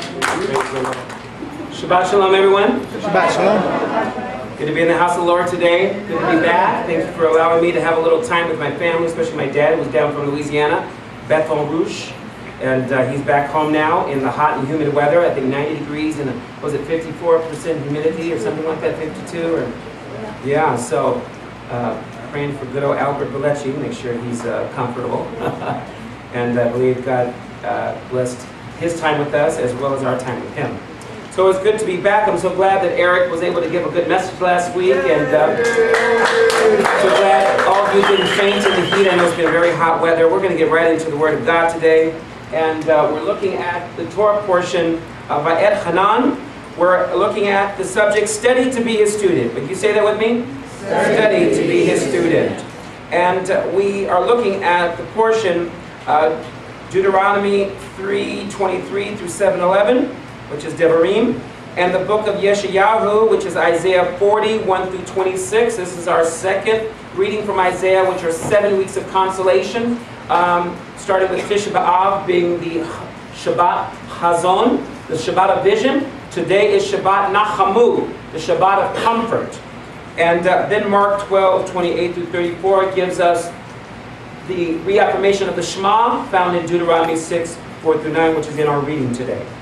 Shabbat Shalom, everyone. Shabbat Shalom. Good to be in the house of the Lord today. Good to be back. Thank you for allowing me to have a little time with my family, especially my dad, who's down from Louisiana. Bethel Rouge, and uh, he's back home now in the hot and humid weather. I think ninety degrees and a, was it fifty-four percent humidity or something like that, fifty-two or yeah. So uh, praying for good old Albert Bileci, make sure he's uh, comfortable, and I believe God uh, blessed his time with us as well as our time with him. So it's good to be back. I'm so glad that Eric was able to give a good message last week, and uh, so glad all of you didn't faint in the heat. I know it's been very hot weather. We're going to get right into the Word of God today, and uh, we're looking at the Torah portion of Va'et Hanan. We're looking at the subject, study to be his student. Would you say that with me? Study, study to be his student. And uh, we are looking at the portion, uh, Deuteronomy three twenty-three through seven eleven. Which is Devarim, and the book of Yeshayahu, which is Isaiah forty, one through twenty-six. This is our second reading from Isaiah, which are seven weeks of consolation, um, starting with Tisha B'Av being the Shabbat Hazon, the Shabbat of vision. Today is Shabbat Nachamu, the Shabbat of comfort. And uh, then Mark twelve, twenty-eight through thirty-four gives us the reaffirmation of the Shema, found in Deuteronomy six, four through nine, which is in our reading today.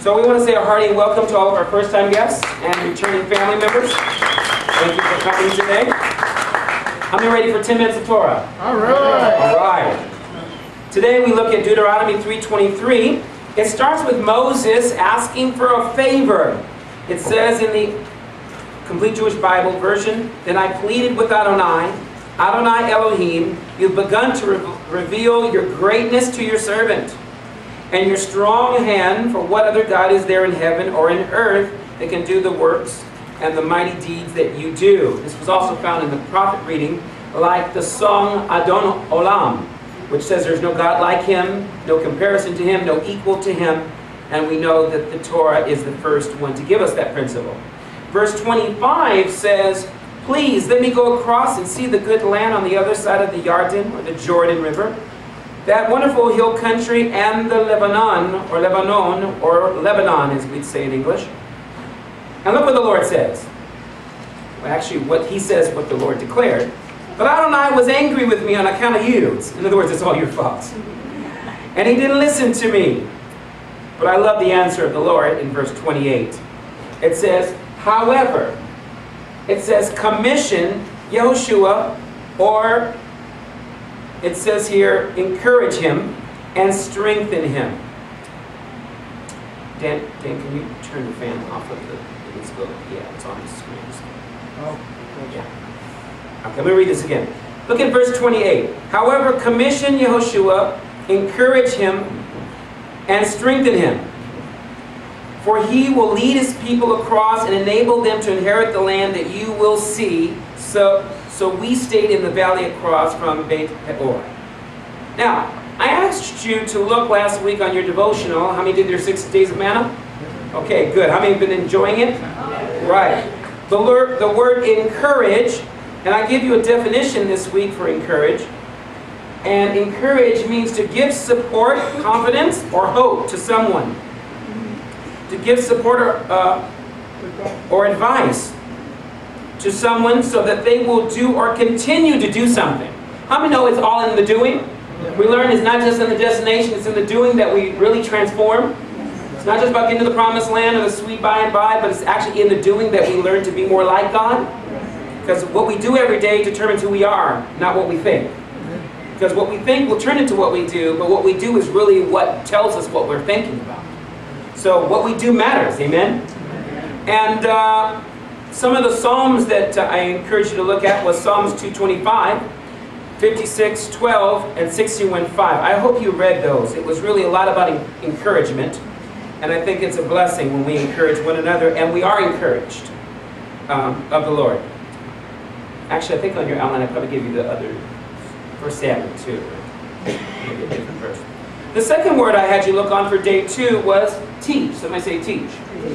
So we want to say a hearty welcome to all of our first-time guests and returning family members. Thank you for coming today. How many ready for ten minutes of Torah? All right. All right. Today we look at Deuteronomy three twenty-three. It starts with Moses asking for a favor. It says in the Complete Jewish Bible version, "Then I pleaded with Adonai, Adonai Elohim, you've begun to re reveal your greatness to your servant, and your strong hand, for what other God is there in heaven or in earth that can do the works and the mighty deeds that you do?" This was also found in the prophet reading, like the song Adon Olam, which says there's no God like him, no comparison to him, no equal to him, and we know that the Torah is the first one to give us that principle. Verse twenty-five says, "Please let me go across and see the good land on the other side of the Yarden, or the Jordan River, that wonderful hill country, and the Lebanon, or Lebanon, or Lebanon as we'd say in English." And look what the Lord says. Well, actually, what he says, what the Lord declared. "But Adonai was angry with me on account of you." In other words, it's all your fault. "And he didn't listen to me." But I love the answer of the Lord in verse twenty-eight. It says, "However," it says, "commission Yeshua," or it says here, "encourage him and strengthen him." Dan, Dan, can you turn the fan off of the, it's the yeah, it's on the screen. Oh, yeah. Okay, let me read this again. Look at verse twenty-eight. "However, commission Yeshua, encourage him, and strengthen him. For he will lead his people across and enable them to inherit the land that you will see." So, so we stayed in the valley across from Beit Peor. Now, I asked you to look last week on your devotional. How many did their six days of manna? Okay, good. How many have been enjoying it? Right. The word, the word encourage, and I give you a definition this week for encourage. And encourage means to give support, confidence, or hope to someone. To give support or, uh, or advice to someone so that they will do or continue to do something. How many know it's all in the doing? We learn it's not just in the destination, it's in the doing that we really transform. It's not just about getting to the promised land or the sweet by and by, but it's actually in the doing that we learn to be more like God. Because what we do every day determines who we are, not what we think. Because what we think will turn into what we do, but what we do is really what tells us what we're thinking about. So what we do matters, amen? And uh, some of the Psalms that uh, I encourage you to look at was Psalms two twenty-five, fifty-six, twelve, and sixty-one, five. I hope you read those. It was really a lot about encouragement. And I think it's a blessing when we encourage one another, and we are encouraged um, of the Lord. Actually, I think on your outline I probably gave you the other First Samuel too. Maybe a different verse. The second word I had you look on for day two was teach. Somebody say teach.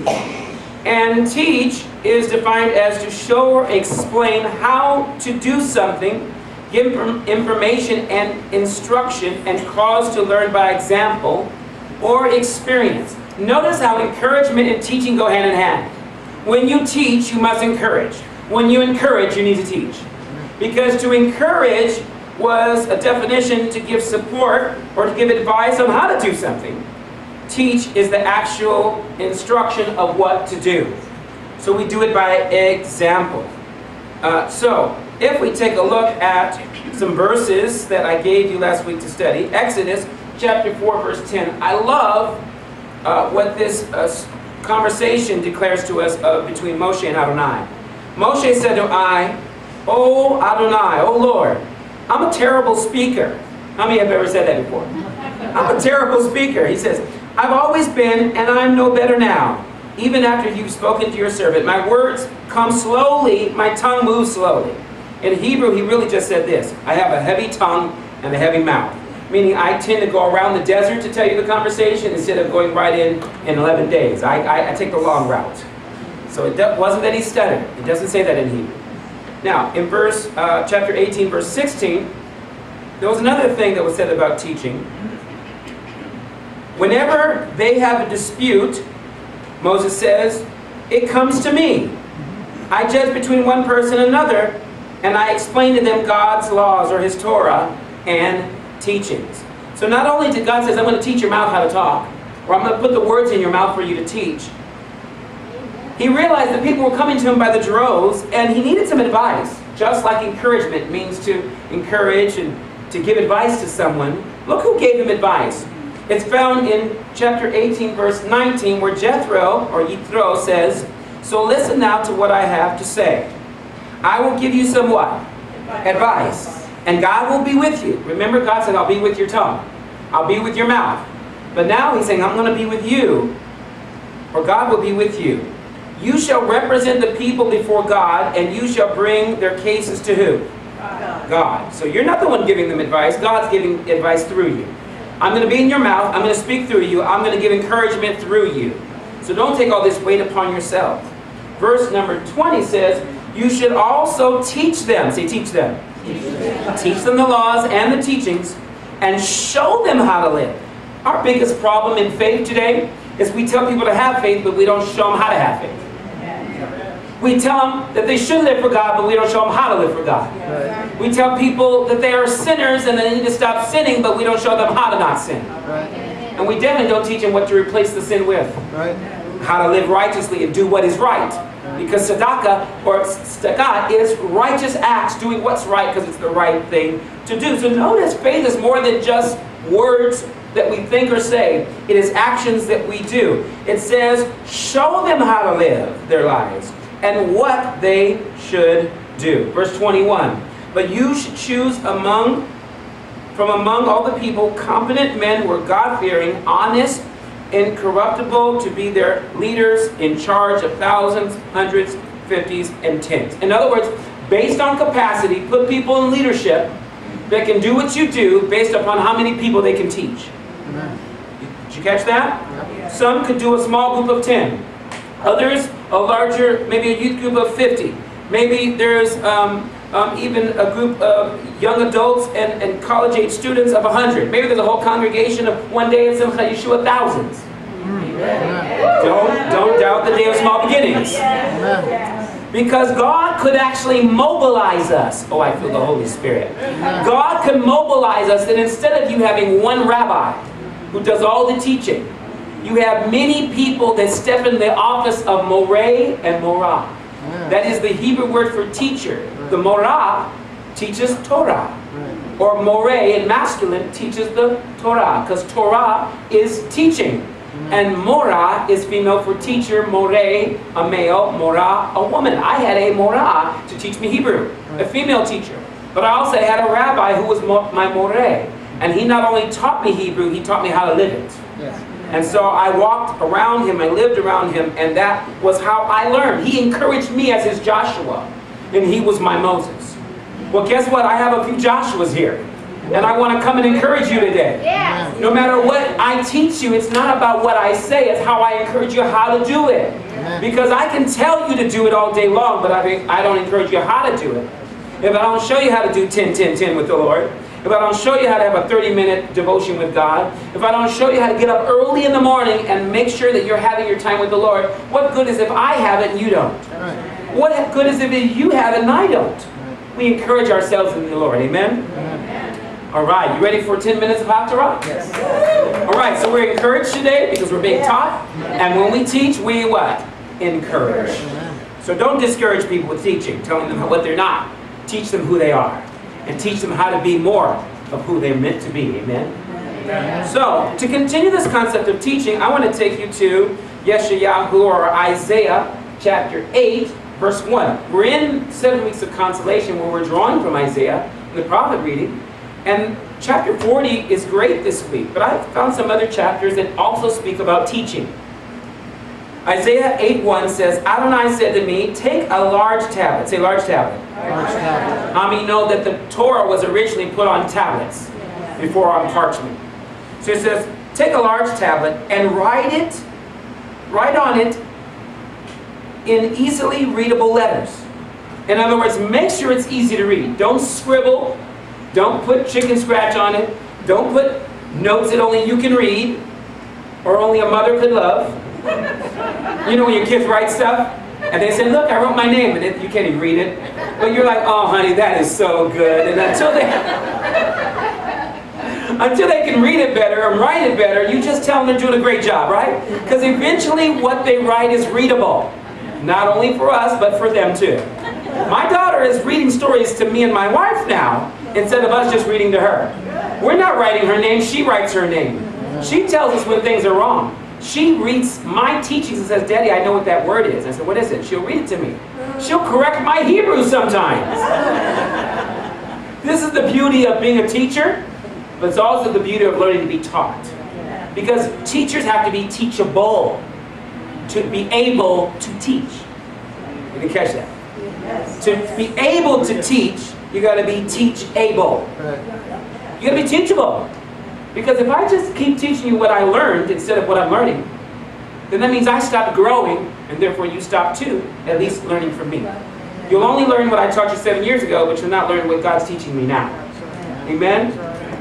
And teach is defined as to show or explain how to do something, give information and instruction, and cause to learn by example or experience. Notice how encouragement and teaching go hand in hand. When you teach, you must encourage. When you encourage, you need to teach. Because to encourage was a definition to give support or to give advice on how to do something. Teach is the actual instruction of what to do. So we do it by example. Uh, so, if we take a look at some verses that I gave you last week to study, Exodus chapter four, verse ten. I love uh, what this uh, conversation declares to us uh, between Moshe and Adonai. Moshe said to I, "O Adonai, O Lord, I'm a terrible speaker." How many have ever said that before? I'm a terrible speaker. He says, "I've always been, and I'm no better now. Even after you've spoken to your servant, my words come slowly, my tongue moves slowly." In Hebrew, he really just said this: I have a heavy tongue and a heavy mouth. Meaning I tend to go around the desert to tell you the conversation instead of going right in in eleven days. I, I, I take the long route. So it wasn't that he stuttered. It doesn't say that in Hebrew. Now, in verse, uh, chapter eighteen, verse sixteen, there was another thing that was said about teaching. Whenever they have a dispute, Moses says, it comes to me. I judge between one person and another, and I explain to them God's laws or his Torah and teachings. So not only did God says, I'm going to teach your mouth how to talk, or I'm going to put the words in your mouth for you to teach. He realized that people were coming to him by the droves, and he needed some advice. Just like encouragement means to encourage and to give advice to someone. Look who gave him advice. It's found in chapter eighteen, verse nineteen, where Jethro, or Yithro, says, "So listen now to what I have to say. I will give you some what? Advice. And God will be with you." Remember, God said, "I'll be with your tongue. I'll be with your mouth." But now he's saying, "I'm going to be with you," or God will be with you. "You shall represent the people before God, and you shall bring their cases to who? God. God. So you're not the one giving them advice. God's giving advice through you. I'm going to be in your mouth. I'm going to speak through you. I'm going to give encouragement through you. So don't take all this weight upon yourself. Verse number twenty says, "You should also teach them." Say, teach them. Teach them. Teach them the laws and the teachings, and show them how to live. Our biggest problem in faith today is we tell people to have faith, but we don't show them how to have faith. We tell them that they should live for God, but we don't show them how to live for God. Right. We tell people that they are sinners and they need to stop sinning, but we don't show them how to not sin. Right. And we definitely don't teach them what to replace the sin with. Right. How to live righteously and do what is right. Because tzedakah, or tzedakah, is righteous acts, doing what's right because it's the right thing to do. So notice, faith is more than just words that we think or say. It is actions that we do. It says, show them how to live their lives and what they should do. Verse twenty-one, "But you should choose among, from among all the people, competent men who are God-fearing, honest, incorruptible, to be their leaders in charge of thousands, hundreds, fifties, and tens." In other words, based on capacity, put people in leadership that can do what you do based upon how many people they can teach. Amen. Did you catch that? Yeah. Some could do a small group of ten. Others, a larger, maybe a youth group of fifty. Maybe there's um, um, even a group of young adults and, and college-age students of one hundred. Maybe there's a whole congregation of one day in Simchat Yeshua, thousands. Amen. Don't, don't doubt the day of small beginnings. Amen. Because God could actually mobilize us. Oh, I feel the Holy Spirit. Amen. God could mobilize us that instead of you having one rabbi who does all the teaching, you have many people that step in the office of moreh and morah. Yeah. That is the Hebrew word for teacher. Right. The morah teaches Torah. Right. Or moreh in masculine teaches the Torah. Because Torah is teaching. Mm-hmm. And morah is female for teacher. Moreh, a male. Morah, a woman. I had a morah to teach me Hebrew. Right. A female teacher. But I also had a rabbi who was my moreh. And he not only taught me Hebrew, he taught me how to live it. Yes. And so I walked around him, I lived around him, and that was how I learned. He encouraged me as his Joshua, and he was my Moses. Well, guess what? I have a few Joshuas here, and I want to come and encourage you today. Yes. No matter what I teach you, it's not about what I say, it's how I encourage you how to do it. Because I can tell you to do it all day long, but I, I don't encourage you how to do it. If I don't show you how to do ten, ten, ten with the Lord, if I don't show you how to have a thirty minute devotion with God, if I don't show you how to get up early in the morning and make sure that you're having your time with the Lord, what good is if I have it and you don't? Right. What good is if you have it and I don't? Right. We encourage ourselves in the Lord. Amen? Amen. All right, you ready for ten minutes of Haftarah? Yes. All right, so we're encouraged today because we're being taught. And when we teach, we what? Encourage. So don't discourage people with teaching, telling them what they're not. Teach them who they are. And teach them how to be more of who they're meant to be. Amen? Amen? So, to continue this concept of teaching, I want to take you to Yeshayahu, or Isaiah, chapter eight, verse one. We're in seven weeks of consolation where we're drawing from Isaiah, the prophet reading. And chapter forty is great this week. But I found some other chapters that also speak about teaching. Isaiah eight one says, Adonai said to me, take a large tablet. Say large tablet. Large tablet. How many know that the Torah was originally put on tablets before on parchment? So it says, take a large tablet and write it, write on it in easily readable letters. In other words, make sure it's easy to read. Don't scribble. Don't put chicken scratch on it. Don't put notes that only you can read or only a mother could love. You know when your kids write stuff and they say, look, I wrote my name, and it, you can't even read it. But you're like, oh honey, that is so good. And until they until they can read it better and write it better, you just tell them they're doing a great job, right? Because eventually what they write is readable. Not only for us, but for them too. My daughter is reading stories to me and my wife now, instead of us just reading to her. We're not writing her name, she writes her name. She tells us when things are wrong. She reads my teachings and says, Daddy, I know what that word is. I said, what is it? She'll read it to me. She'll correct my Hebrew sometimes. This is the beauty of being a teacher, but it's also the beauty of learning to be taught. Because teachers have to be teachable, to be able to teach. You can catch that. To be able to teach, you got to be teachable. You got to be teachable. Because if I just keep teaching you what I learned instead of what I'm learning, then that means I stopped growing, and therefore you stop too, at least learning from me. You'll only learn what I taught you seven years ago, but you'll not learn what God's teaching me now. Amen?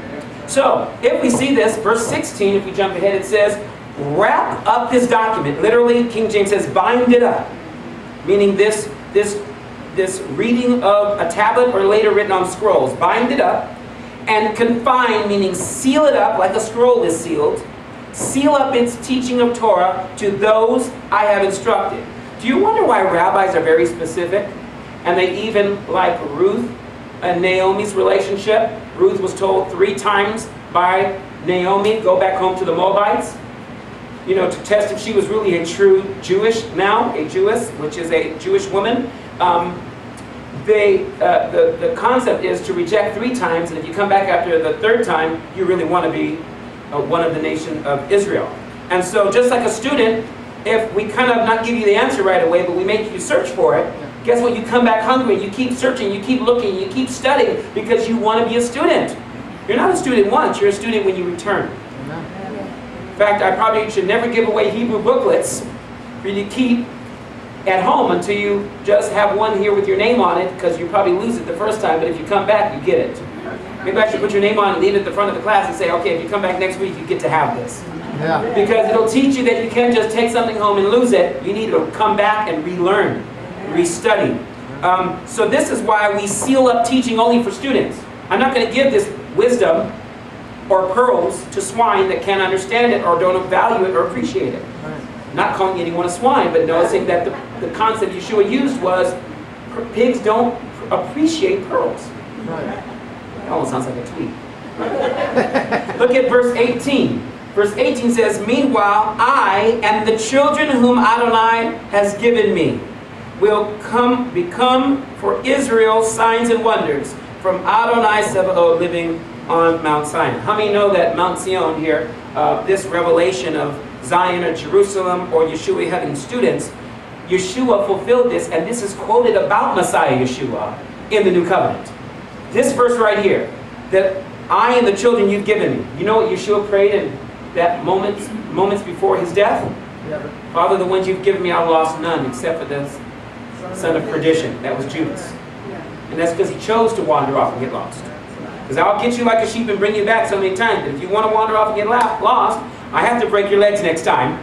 So, if we see this, verse sixteen, if we jump ahead, it says, wrap up this document. Literally, King James says, bind it up. Meaning this, this, this reading of a tablet or later written on scrolls. Bind it up. And confine, meaning seal it up like a scroll is sealed. Seal up its teaching of Torah to those I have instructed. Do you wonder why rabbis are very specific? And they even, like Ruth and Naomi's relationship, Ruth was told three times by Naomi, go back home to the Moabites. You know, to test if she was really a true Jewish now, a Jewess, which is a Jewish woman. Um, They, uh, the, the concept is to reject three times, and if you come back after the third time, you really want to be uh, one of the nation of Israel. And so just like a student, if we kind of not give you the answer right away, but we make you search for it, guess what? You come back hungry, you keep searching, you keep looking, you keep studying, because you want to be a student. You're not a student once, you're a student when you return. In fact, I probably should never give away Hebrew booklets for you to keep at home until you just have one here with your name on it, because you probably lose it the first time, but if you come back, you get it. Maybe I should put your name on and leave it at the front of the class and say, okay, if you come back next week, you get to have this. Yeah. Because it'll teach you that you can't just take something home and lose it. You need to come back and relearn, restudy. Um, so this is why we seal up teaching only for students. I'm not going to give this wisdom or pearls to swine that can't understand it or don't value it or appreciate it. Not calling anyone a swine, but noticing that the, the concept Yeshua used was pigs don't appreciate pearls. Right. That almost sounds like a tweet. Look at verse eighteen. Verse eighteen says, meanwhile, I and the children whom Adonai has given me will come become for Israel signs and wonders from Adonai Sebaot living on Mount Sinai. How many know that Mount Zion here, uh, this revelation of Zion or Jerusalem or Yeshua having students, Yeshua fulfilled this, and this is quoted about Messiah Yeshua in the New Covenant. This verse right here, that I and the children you've given me. You know what Yeshua prayed in that moments, moments before his death? Yeah. Father, the ones you've given me, I lost none except for the son of perdition. That was Judas. And that's because he chose to wander off and get lost. Because I'll get you like a sheep and bring you back so many times. But if you want to wander off and get lost, I have to break your legs next time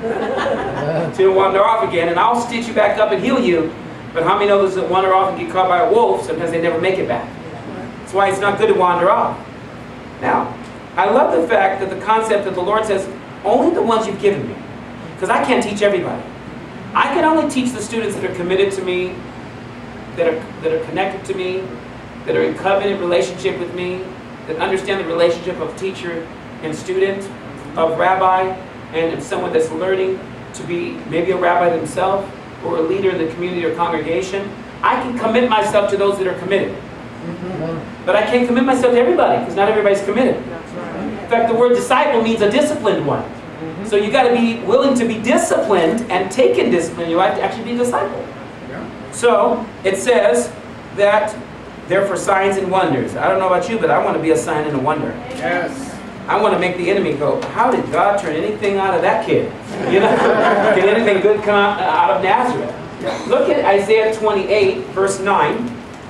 to wander off again, and I'll stitch you back up and heal you. But how many know those that wander off and get caught by a wolf, sometimes they never make it back? That's why it's not good to wander off. Now, I love the fact that the concept that the Lord says, only the ones you've given me. Because I can't teach everybody. I can only teach the students that are committed to me, that are, that are connected to me, that are in covenant relationship with me, that understand the relationship of teacher and student, of rabbi, and of someone that's learning to be maybe a rabbi themselves or a leader in the community or congregation. I can commit myself to those that are committed. Mm-hmm. But I can't commit myself to everybody because not everybody's committed. In fact, the word disciple means a disciplined one. Mm-hmm. So you got to be willing to be disciplined and take in discipline. You have to actually be a disciple. Yeah. So it says that they're for signs and wonders. I don't know about you, but I want to be a sign and a wonder. Yes. I want to make the enemy go, how did God turn anything out of that kid? You know, can anything good come out of Nazareth? Look at Isaiah twenty-eight, verse nine.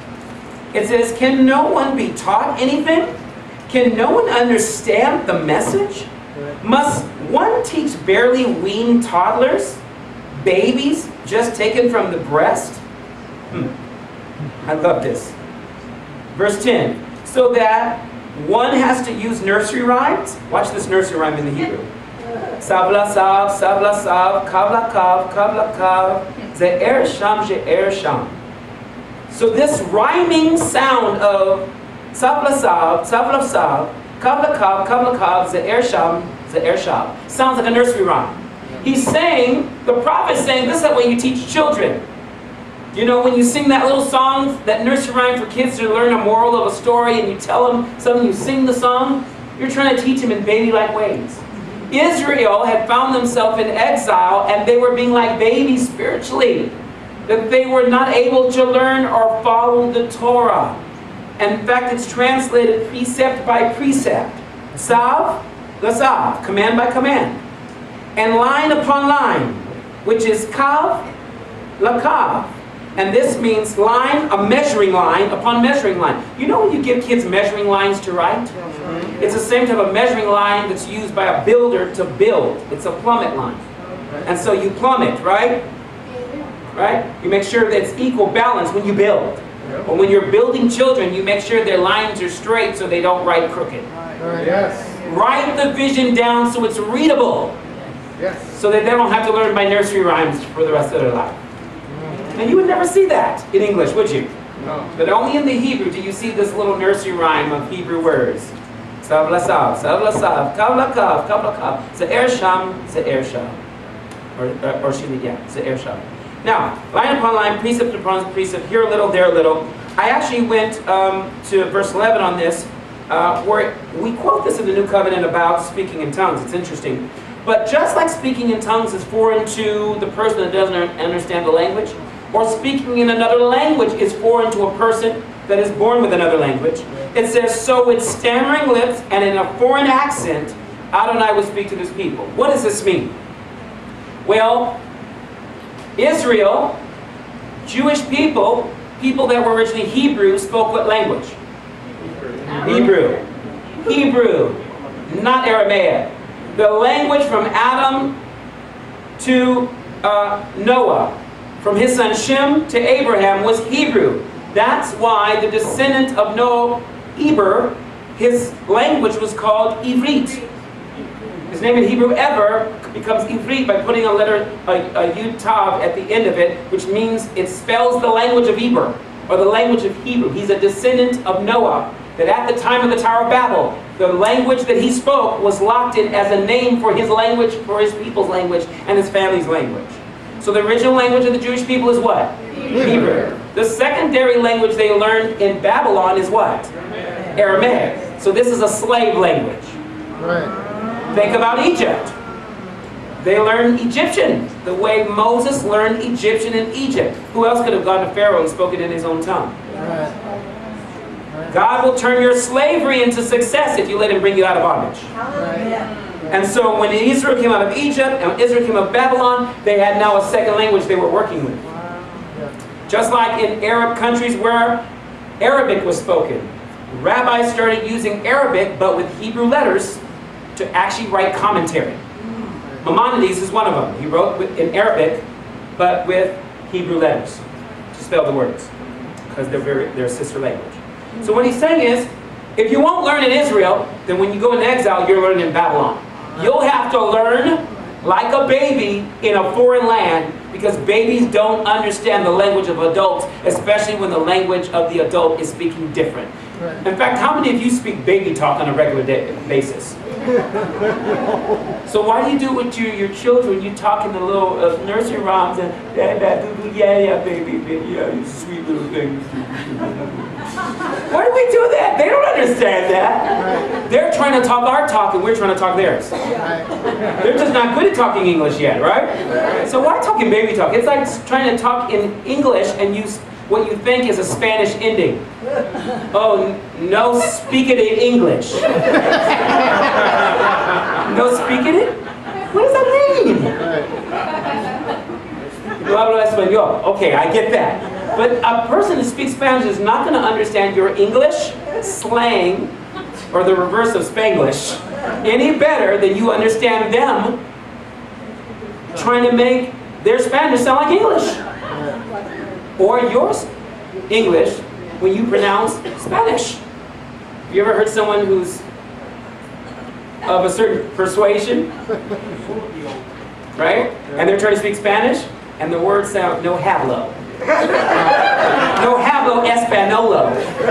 It says, can no one be taught anything? Can no one understand the message? Must one teach barely weaned toddlers? Babies just taken from the breast? Hmm. I love this. Verse ten. So that one has to use nursery rhymes. Watch this nursery rhyme in the Hebrew. Sav la sav, sav la sav, kav la kav, kav la kav, ze'er sham, ze'er sham. So this rhyming sound of sav la sav, sav la sav, kav la kav, kav la kav, ze'er sham, ze'er sham sounds like a nursery rhyme. He's saying, the prophet's saying, this is the way you teach children. You know, when you sing that little song, that nursery rhyme for kids to learn a moral of a story, and you tell them something, you sing the song, you're trying to teach them in baby-like ways. Israel had found themselves in exile, and they were being like babies spiritually. That they were not able to learn or follow the Torah. And in fact, it's translated precept by precept. Sav, lasav, command by command. And line upon line, which is kav, lakav. And this means line, a measuring line upon measuring line. You know when you give kids measuring lines to write? It's the same type of measuring line that's used by a builder to build. It's a plummet line. And so you plummet, right? Right? You make sure that it's equal balance when you build. But when you're building children, you make sure their lines are straight so they don't write crooked. Yes. Write the vision down so it's readable. Yes. So that they don't have to learn by nursery rhymes for the rest of their life. And you would never see that in English, would you? No. But only in the Hebrew do you see this little nursery rhyme of Hebrew words. Sav la sav, sav la sav, kav la kav, kav la kav, ze'er sham, ze'er sham. Or, or, or shini, yeah, ze'er sham. Now, line upon line, precept upon precept, here a little, there a little. I actually went um, to verse eleven on this, uh, where we quote this in the New Covenant about speaking in tongues. It's interesting. But just like speaking in tongues is foreign to the person that doesn't understand the language, or speaking in another language is foreign to a person that is born with another language, it says, so with stammering lips and in a foreign accent, Adonai will speak to this people. What does this mean? Well, Israel, Jewish people, people that were originally Hebrew, spoke what language? Hebrew. Hebrew, not Aramaic. The language from Adam to uh, Noah, from his son Shem to Abraham, was Hebrew. That's why the descendant of Noah, Eber, his language was called Ivrit. His name in Hebrew, Eber, becomes Ivrit by putting a letter, a, a Yud Tav at the end of it, which means it spells the language of Eber, or the language of Hebrew. He's a descendant of Noah, that at the time of the Tower of Babel, the language that he spoke was locked in as a name for his language, for his people's language, and his family's language. So the original language of the Jewish people is what? Hebrew. Hebrew. The secondary language they learned in Babylon is what? Aramaic. Aramaic. So this is a slave language. Right. Think about Egypt. They learned Egyptian, the way Moses learned Egyptian in Egypt. Who else could have gone to Pharaoh and spoken in his own tongue? Right. God will turn your slavery into success if you let him bring you out of bondage. Right. And so when Israel came out of Egypt and when Israel came out of Babylon, they had now a second language they were working with. Just like in Arab countries where Arabic was spoken. Rabbis started using Arabic but with Hebrew letters to actually write commentary. Maimonides is one of them. He wrote in Arabic but with Hebrew letters to spell the words because they're very, they're a sister language. So what he's saying is, if you won't learn in Israel, then when you go into exile, you're learning in Babylon. You'll have to learn like a baby in a foreign land because babies don't understand the language of adults, especially when the language of the adult is speaking different. Right. In fact, how many of you speak baby talk on a regular day, basis? So why do you do it with your, your children? You talk in the little uh, nursery rhymes and yeah, yeah, yeah, yeah, baby, baby, yeah, you sweet little thing. Why do we do that? They don't understand that. Right. They're trying to talk our talk and we're trying to talk theirs. Right. They're just not good at talking English yet, right? Right. So why talk in baby talk? It's like trying to talk in English and use what you think is a Spanish ending. Oh, no speak it in English. No speak it? What does that mean? Blah, blah, español. Okay, I get that. But a person who speaks Spanish is not going to understand your English, slang, or the reverse of Spanglish any better than you understand them trying to make their Spanish sound like English. Or your English when you pronounce Spanish. Have you ever heard someone who's of a certain persuasion? Right? And they're trying to speak Spanish, and the words sound no hablo. No hablo españolo.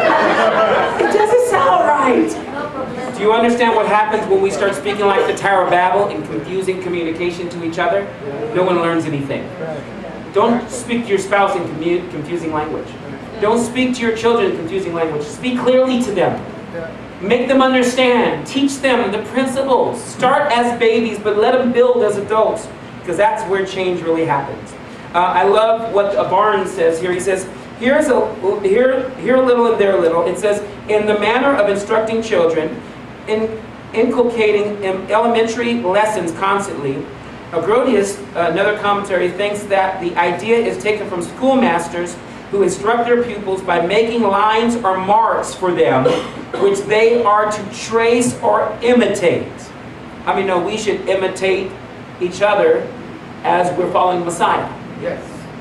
It doesn't sound right. Do you understand what happens when we start speaking like the Tower of Babel in confusing communication to each other? No one learns anything. Don't speak to your spouse in commu- confusing language. Don't speak to your children in confusing language. Speak clearly to them. Make them understand. Teach them the principles. Start as babies, but let them build as adults, because that's where change really happens. Uh, I love what Barnes says here. He says, here's a, here, here a little and there a little. It says, in the manner of instructing children, in inculcating elementary lessons constantly, Agrodius, another commentary, thinks that the idea is taken from schoolmasters who instruct their pupils by making lines or marks for them, which they are to trace or imitate. I mean, no, we should imitate each other as we're following Messiah. Yes.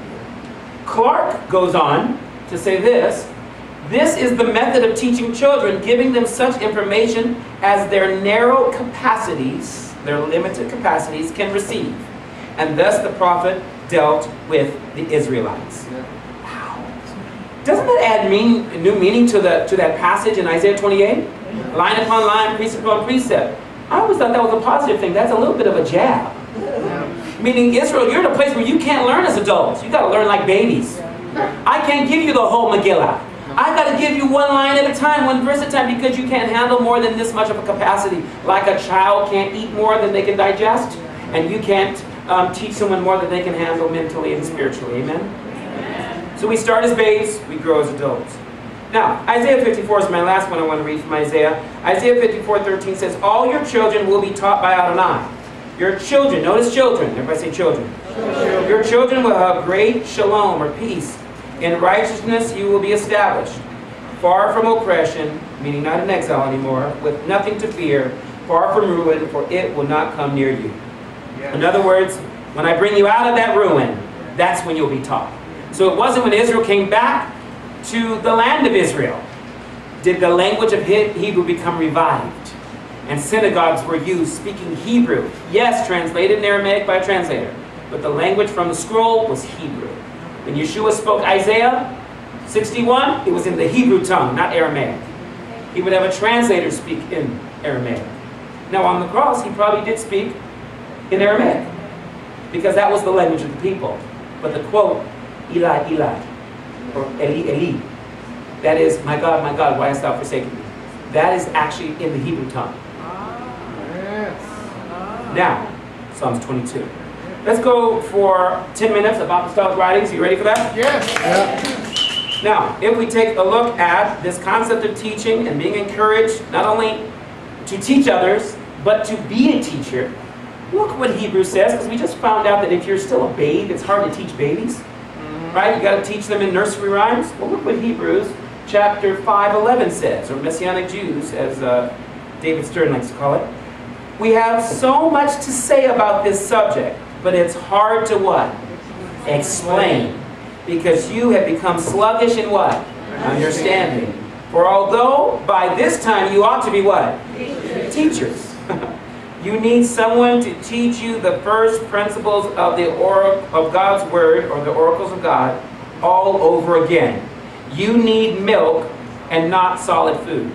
Clark goes on to say this: this is the method of teaching children, giving them such information as their narrow capacities, their limited capacities, can receive. And thus the prophet dealt with the Israelites. Wow. Doesn't that add mean, new meaning to, the, to that passage in Isaiah twenty-eight? Line upon line, precept upon precept. I always thought that was a positive thing. That's a little bit of a jab. Meaning, Israel, you're in a place where you can't learn as adults. You got to learn like babies. I can't give you the whole Megillah. I got to give you one line at a time, one verse at a time, because you can't handle more than this much of a capacity. Like a child can't eat more than they can digest, and you can't um, teach someone more than they can handle mentally and spiritually. Amen? Amen? So we start as babes, we grow as adults. Now, Isaiah fifty-four is my last one I want to read from Isaiah. Isaiah fifty-four thirteen says, all your children will be taught by Adonai. Your children, notice children, everybody say children. Children. Your children will have great shalom or peace. In righteousness you will be established. Far from oppression, meaning not in exile anymore, with nothing to fear, far from ruin, for it will not come near you. Yes. In other words, when I bring you out of that ruin, that's when you'll be taught. So it wasn't when Israel came back to the land of Israel did the language of Hebrew become revived. And synagogues were used speaking Hebrew. Yes, translated in Aramaic by a translator. But the language from the scroll was Hebrew. When Yeshua spoke Isaiah sixty-one, it was in the Hebrew tongue, not Aramaic. He would have a translator speak in Aramaic. Now on the cross, he probably did speak in Aramaic, because that was the language of the people. But the quote, Eli, Eli, or Eli, Eli, that is, my God, my God, why hast thou forsaken me? That is actually in the Hebrew tongue. Now, Psalms twenty-two. Let's go for ten minutes of apostolic writings. Are you ready for that? Yes. Yeah. Now, if we take a look at this concept of teaching and being encouraged not only to teach others, but to be a teacher, look what Hebrews says, because we just found out that if you're still a babe, it's hard to teach babies. Mm-hmm. Right? You got to teach them in nursery rhymes. Well, look what Hebrews chapter five eleven says, or Messianic Jews, as uh, David Stern likes to call it. We have so much to say about this subject, but it's hard to what? Explain. Because you have become sluggish in what? Understanding. For although by this time you ought to be what? Teachers. You need someone to teach you the first principles of the or of God's Word, or the oracles of God, all over again. You need milk and not solid food.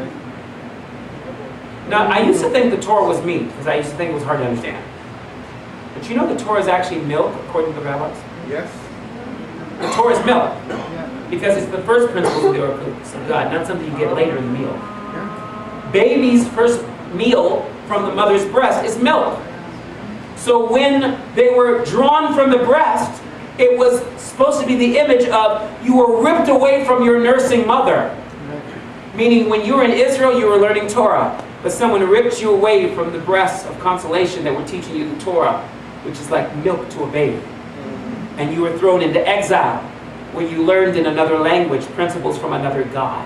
Now, I used to think the Torah was meat, because I used to think it was hard to understand. But you know the Torah is actually milk, according to the rabbis? Yes. The Torah is milk, because it's the first principles of the oracles of God, not something you get later in the meal. Baby's first meal from the mother's breast is milk. So when they were drawn from the breast, it was supposed to be the image of you were ripped away from your nursing mother. Meaning when you were in Israel, you were learning Torah. But someone ripped you away from the breasts of consolation that were teaching you the Torah, which is like milk to a baby. And you were thrown into exile, where you learned in another language principles from another God.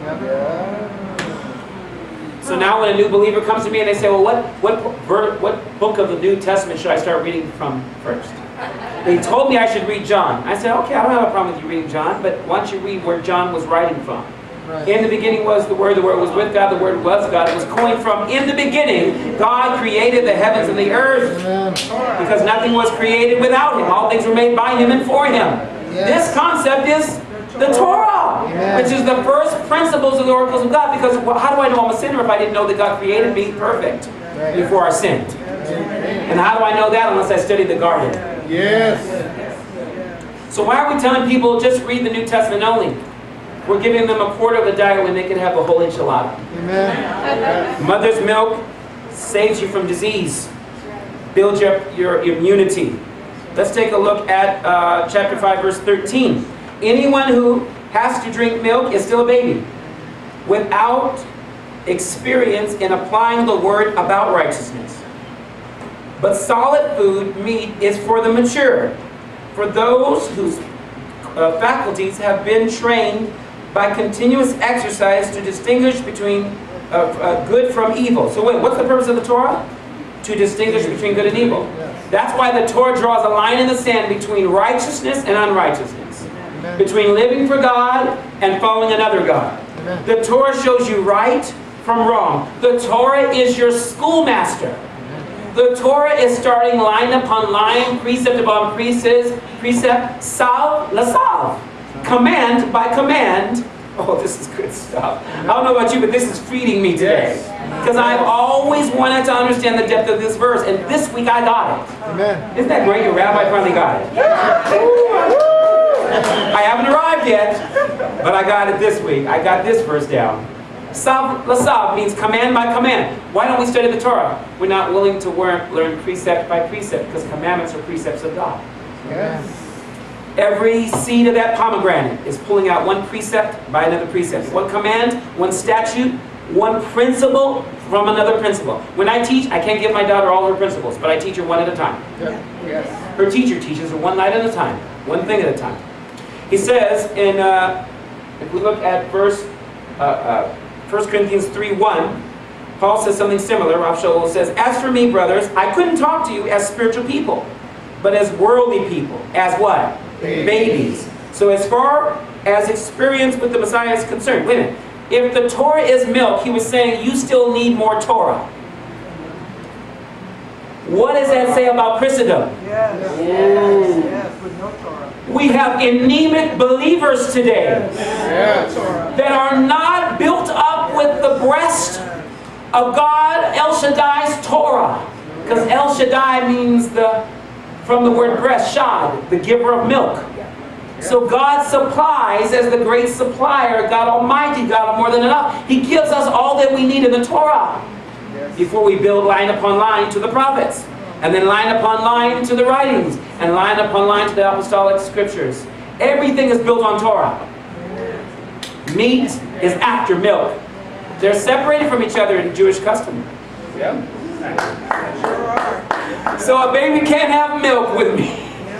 So now when a new believer comes to me and they say, well, what, what, what book of the New Testament should I start reading from first? They told me I should read John. I said, okay, I don't have a problem with you reading John, but why don't you read where John was writing from? In the beginning was the Word, the Word was with God, the Word was God. It was coined from in the beginning, God created the heavens and the earth. Amen. Because nothing was created without Him. All things were made by Him and for Him. Yes. This concept is the Torah, Amen. which is the first principles of the oracles of God. Because well, how do I know I'm a sinner if I didn't know that God created me perfect before I sinned? And how do I know that unless I study the garden? Yes. So why are we telling people just read the New Testament only? We're giving them a quarter of a diet when they can have a whole enchilada. Amen. Mother's milk saves you from disease, builds your, your immunity. Let's take a look at uh, chapter five, verse thirteen. Anyone who has to drink milk is still a baby, without experience in applying the word about righteousness. But solid food, meat, is for the mature, for those whose uh, faculties have been trained by continuous exercise to distinguish between uh, uh, good from evil. So wait, what's the purpose of the Torah? To distinguish between good and evil. That's why the Torah draws a line in the sand between righteousness and unrighteousness. Amen. Between living for God and following another God. Amen. The Torah shows you right from wrong. The Torah is your schoolmaster. The Torah is starting line upon line, precept upon precept, precept, salve la salve. Command by command. Oh, this is good stuff. I don't know about you, but this is feeding me today. Because I've always wanted to understand the depth of this verse, and this week I got it. Amen. Isn't that great? Your rabbi finally got it. I haven't arrived yet, but I got it this week. I got this verse down. Salve la salve means command by command. Why don't we study the Torah? We're not willing to learn precept by precept, because commandments are precepts of God. Yes. Every seed of that pomegranate is pulling out one precept by another precept. One command, one statute, one principle from another principle. When I teach, I can't give my daughter all her principles, but I teach her one at a time. Yes. Her teacher teaches her one night at a time, one thing at a time. He says in, uh, if we look at verse, uh, uh, First Corinthians three one, Paul says something similar. Rav Shaul says, as for me, brothers, I couldn't talk to you as spiritual people, but as worldly people. As what? Babies. So as far as experience with the Messiah is concerned, wait a minute. If the Torah is milk, he was saying you still need more Torah. What does that say about Christendom? Yes. Yes. Yes. With no Torah. We have anemic believers today Yes. that are not built up with the breast of God, El Shaddai's Torah. Because El Shaddai means the, from the word breast, shad, the giver of milk. So God supplies as the great supplier, God Almighty, God of more than enough. He gives us all that we need in the Torah. Before we build line upon line to the prophets. And then line upon line to the writings. And line upon line to the apostolic scriptures. Everything is built on Torah. Meat is after milk. They're separated from each other in Jewish custom. Yeah. So a baby can't have milk with me.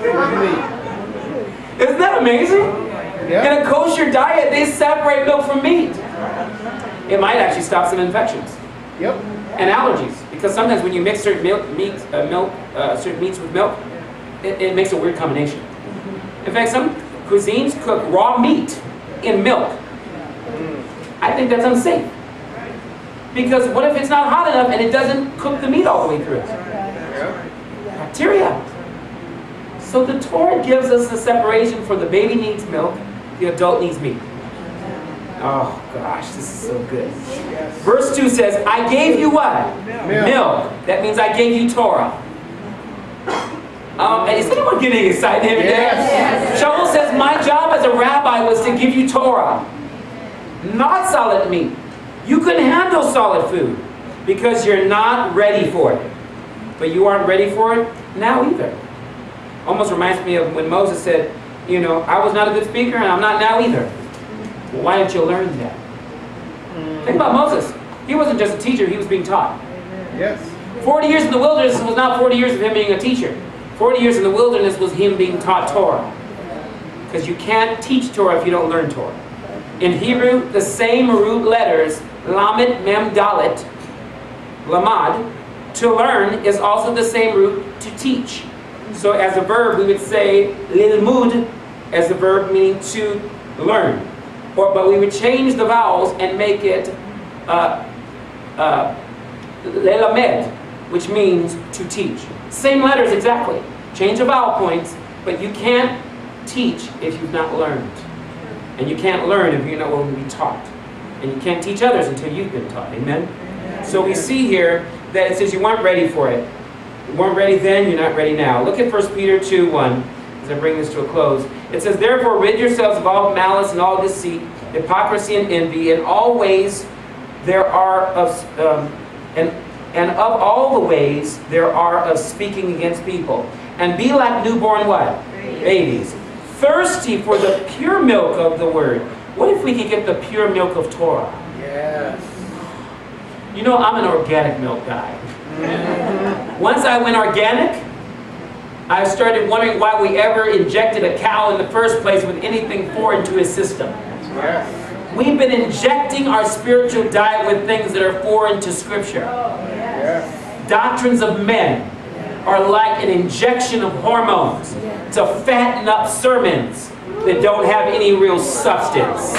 Isn't that amazing? Yeah. In a kosher diet, they separate milk from meat. It might actually stop some infections. Yep. And allergies. Because sometimes when you mix certain milk, meat, uh, milk, uh, certain meats with milk, it, it makes a weird combination. In fact, some cuisines cook raw meat in milk. I think that's unsafe. Because what if it's not hot enough and it doesn't cook the meat all the way through? Bacteria. So the Torah gives us the separation for the baby needs milk, the adult needs meat. Oh gosh, this is so good. Verse two says, I gave you what? Milk. Milk. That means I gave you Torah. Um, and is anyone getting excited here today? Yes. Shaul says, my job as a rabbi was to give you Torah, not solid meat. You couldn't handle solid food because you're not ready for it. But you aren't ready for it now either. Almost reminds me of when Moses said, you know, I was not a good speaker and I'm not now either. Well, why didn't you learn that? Mm. Think about Moses. He wasn't just a teacher, he was being taught. Yes. forty years in the wilderness was not forty years of him being a teacher. forty years in the wilderness was him being taught Torah. Because you can't teach Torah if you don't learn Torah. In Hebrew, the same root letters, lamed, mem, dalet, lamad, to learn is also the same root to teach. So as a verb, we would say lilmud as a verb meaning to learn. or but we would change the vowels and make it uh, uh, lelamed, which means to teach. Same letters exactly. Change the vowel points, but you can't teach if you've not learned. And you can't learn if you're not willing to be taught. And you can't teach others until you've been taught. Amen? So we see here that it says you weren't ready for it. You weren't ready then, you're not ready now. Look at First Peter two one as I bring this to a close. It says, therefore rid yourselves of all malice and all deceit, hypocrisy and envy, in all ways there are of, um, and, and of all the ways there are of speaking against people. And be like newborn what? Babies. Thirsty for the pure milk of the word. What if we could get the pure milk of Torah? Yes. You know, I'm an organic milk guy. Once I went organic, I started wondering why we ever injected a cow in the first place with anything foreign to his system. Yes. We've been injecting our spiritual diet with things that are foreign to Scripture. Yes. Doctrines of men are like an injection of hormones to fatten up sermons that don't have any real substance.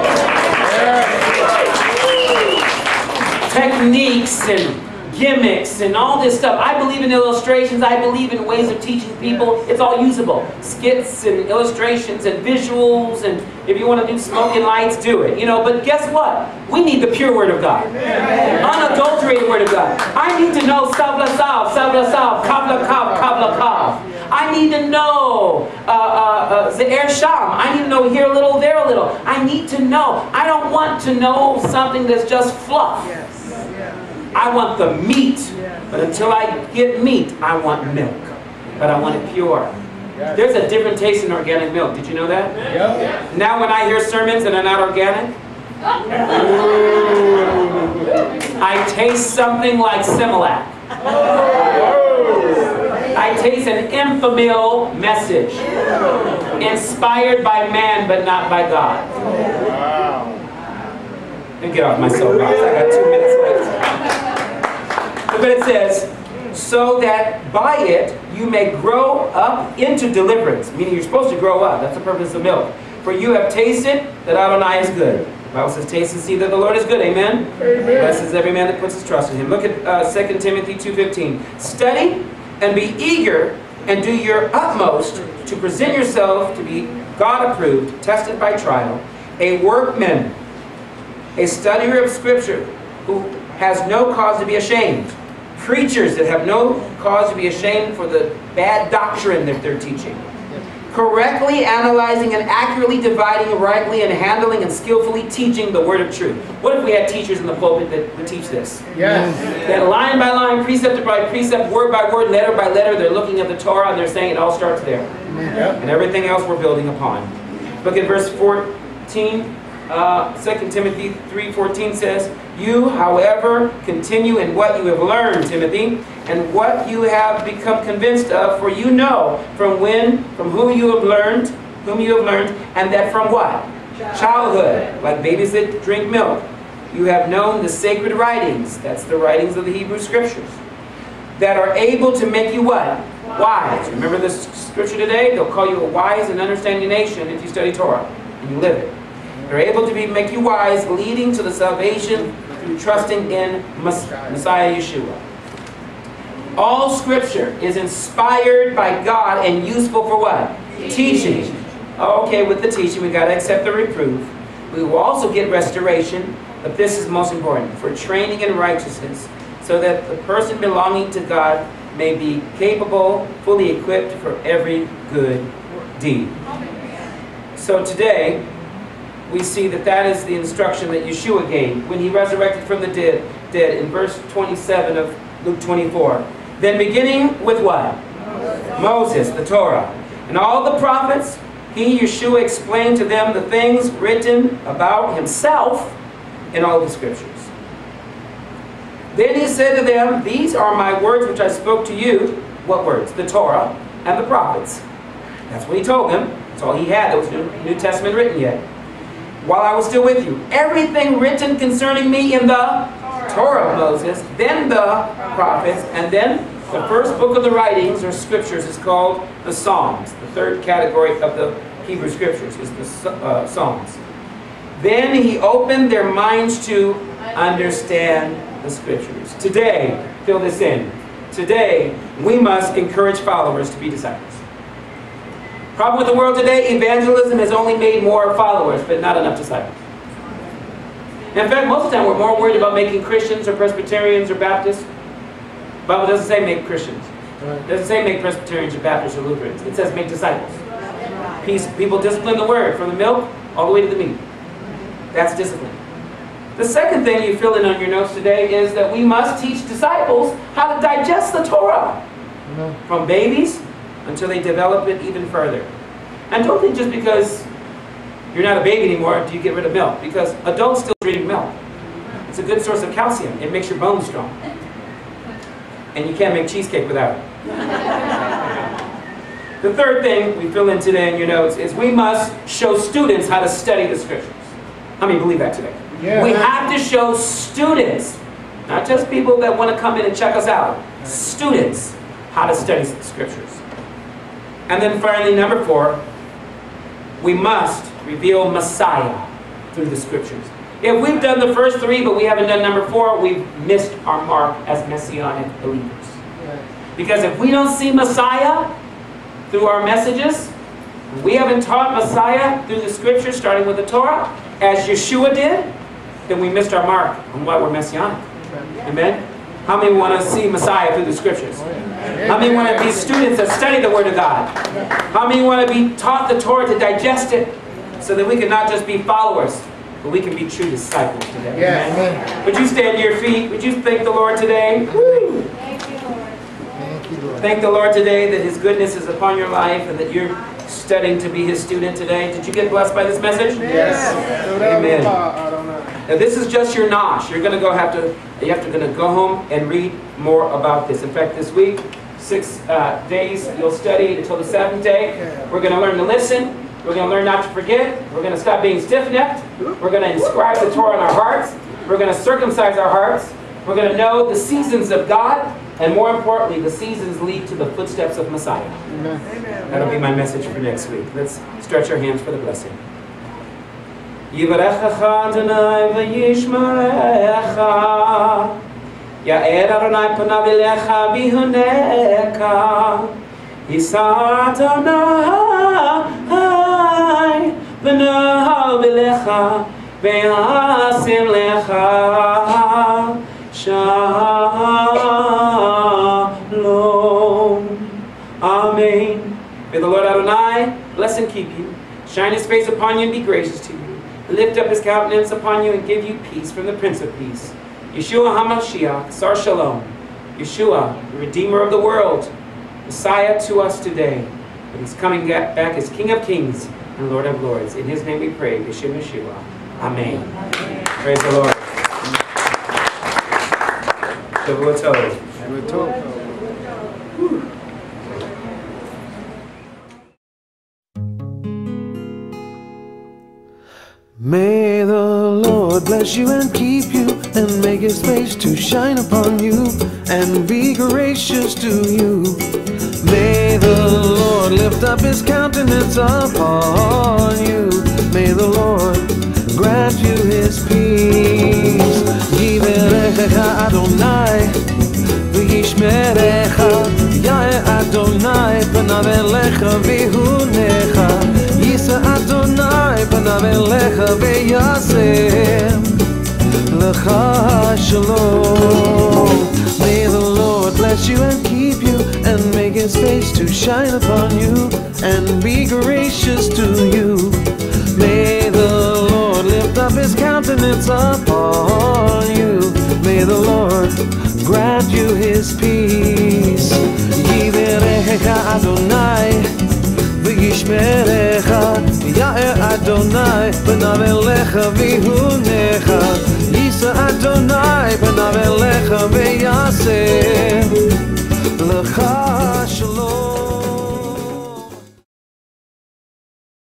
Techniques and gimmicks and all this stuff. I believe in illustrations. I believe in ways of teaching people. It's all usable. Skits and illustrations and visuals, and if you want to do smoking lights, do it. You know, but guess what? We need the pure Word of God. Unadulterated Word of God. I need to know Savla Sav, Savla Sav, Kavla Kav, Kavla Kav. I need to know uh, uh, uh, Ze'er Sham. I need to know here a little, there a little. I need to know. I don't want to know something that's just fluff. I want the meat, but until I get meat, I want milk. But I want it pure. There's a different taste in organic milk. Did you know that? Yep. Now when I hear sermons that are not organic, I taste something like Similac. I taste an infamil message, inspired by man but not by God. Wow. Let me get off my soapbox. I got two minutes left. But it says, so that by it you may grow up into deliverance. Meaning you're supposed to grow up. That's the purpose of milk. For you have tasted that Adonai is good. The Bible says, taste and see that the Lord is good. Amen? Amen. Blessed is every man that puts his trust in him. Look at uh, Second Timothy two fifteen. Study and be eager and do your utmost to present yourself to be God approved, tested by trial, a workman, a studier of Scripture, who has no cause to be ashamed. Preachers that have no cause to be ashamed for the bad doctrine that they're teaching. Correctly analyzing and accurately dividing, rightly and handling and skillfully teaching the word of truth. What if we had teachers in the pulpit that would teach this? Yes. That line by line, precept by precept, word by word, letter by letter, they're looking at the Torah and they're saying it all starts there. Yep. And everything else we're building upon. Look at verse fourteen. Uh, Second Timothy three fourteen says, you, however, continue in what you have learned, Timothy, and what you have become convinced of, for you know from when, from who you have learned, whom you have learned, and that from what? Childhood, like babies that drink milk. You have known the sacred writings, that's the writings of the Hebrew Scriptures, that are able to make you what? Wise. Remember this scripture today? They'll call you a wise and understanding nation if you study Torah and you live it. They're able to be, make you wise, leading to the salvation through trusting in Messiah Yeshua. All Scripture is inspired by God and useful for what? Teaching. Okay, with the teaching, we've got to accept the reproof. We will also get restoration, but this is most important, for training in righteousness, so that the person belonging to God may be capable, fully equipped for every good deed. So today, we see that that is the instruction that Yeshua gave when he resurrected from the dead, dead in verse twenty-seven of Luke twenty-four. Then beginning with what? Moses, the Torah. And all the prophets, he, Yeshua, explained to them the things written about himself in all the Scriptures. Then he said to them, these are my words which I spoke to you. What words? The Torah and the prophets. That's what he told them. That's all he had. There was no New Testament written yet. While I was still with you. Everything written concerning me in the Torah of Moses, then the prophets, and then the first book of the writings or scriptures is called the Psalms. The third category of the Hebrew Scriptures is the uh, Psalms. Then he opened their minds to understand the scriptures. Today, fill this in. Today, we must encourage followers to be disciples. Problem with the world today, evangelism has only made more followers, but not enough disciples. In fact, most of the time we're more worried about making Christians or Presbyterians or Baptists. The Bible doesn't say make Christians. It doesn't say make Presbyterians or Baptists or Lutherans. It says make disciples. Peace, people discipline the word from the milk all the way to the meat. That's discipline. The second thing you fill in on your notes today is that we must teach disciples how to digest the Torah. From babies until they develop it even further. And don't think just because you're not a baby anymore do you get rid of milk. Because adults still drink milk. It's a good source of calcium. It makes your bones strong. And you can't make cheesecake without it. The third thing we fill in today in your notes is we must show students how to study the scriptures. How many believe that today? Yeah. We have to show students, not just people that want to come in and check us out, students how to study the scriptures. And then finally, number four, we must reveal Messiah through the scriptures. If we've done the first three, but we haven't done number four, we've missed our mark as Messianic believers. Because if we don't see Messiah through our messages, we haven't taught Messiah through the scriptures, starting with the Torah, as Yeshua did, then we missed our mark on why we're Messianic. Amen? How many want to see Messiah through the scriptures? How many want to be students that study the Word of God? How many want to be taught the Torah to digest it so that we can not just be followers, but we can be true disciples today? Yes. Amen? Would you stand to your feet? Would you thank the Lord today? Woo! Thank you, Lord. Thank the Lord today that His goodness is upon your life and that you're studying to be His student today. Did you get blessed by this message? Yes. Amen. Now this is just your nosh. You're going to go have to. You have to going to go home and read more about this. In fact, this week, six uh, days you'll study until the seventh day. We're going to learn to listen. We're going to learn not to forget. We're going to stop being stiff-necked. We're going to inscribe the Torah in our hearts. We're going to circumcise our hearts. We're going to know the seasons of God. And more importantly, the seasons lead to the footsteps of Messiah. Amen. That'll be my message for next week. Let's stretch our hands for the blessing. Yivarechecha Adonai v'yishmerecha. Ya'er Adonai panav elecha v'yihuneka. Yisa Adonai panav elecha v'yasim lecha. Shalom. Amen. May the Lord Adonai bless and keep you, shine His face upon you and be gracious to you, lift up His countenance upon you and give you peace from the Prince of Peace. Yeshua HaMashiach, Sar Shalom. Yeshua, the Redeemer of the world, Messiah to us today. But He's coming back as King of Kings and Lord of Lords. In His name we pray, B'Shem Yeshua. Amen. Amen. Praise the Lord. Shavua Tov. Shavua Tov. May the Lord bless you and keep you, and make His face to shine upon you, and be gracious to you. May the Lord lift up His countenance upon you. May the Lord grant you His peace. Yivarechecha Adonai v'yishmerecha. Ya'er Adonai panav elecha v'yihunecha. Yisa Adonai panav elecha v'yasem lecha shalom. May the Lord bless you and keep you, and make His face to shine upon you, and be gracious to you. May the Lord lift up His countenance upon you. May the Lord grant you His peace. Yivarechecha Adonai v'yishmerecha. Ya'er Adonai panav elecha v'yihunecha.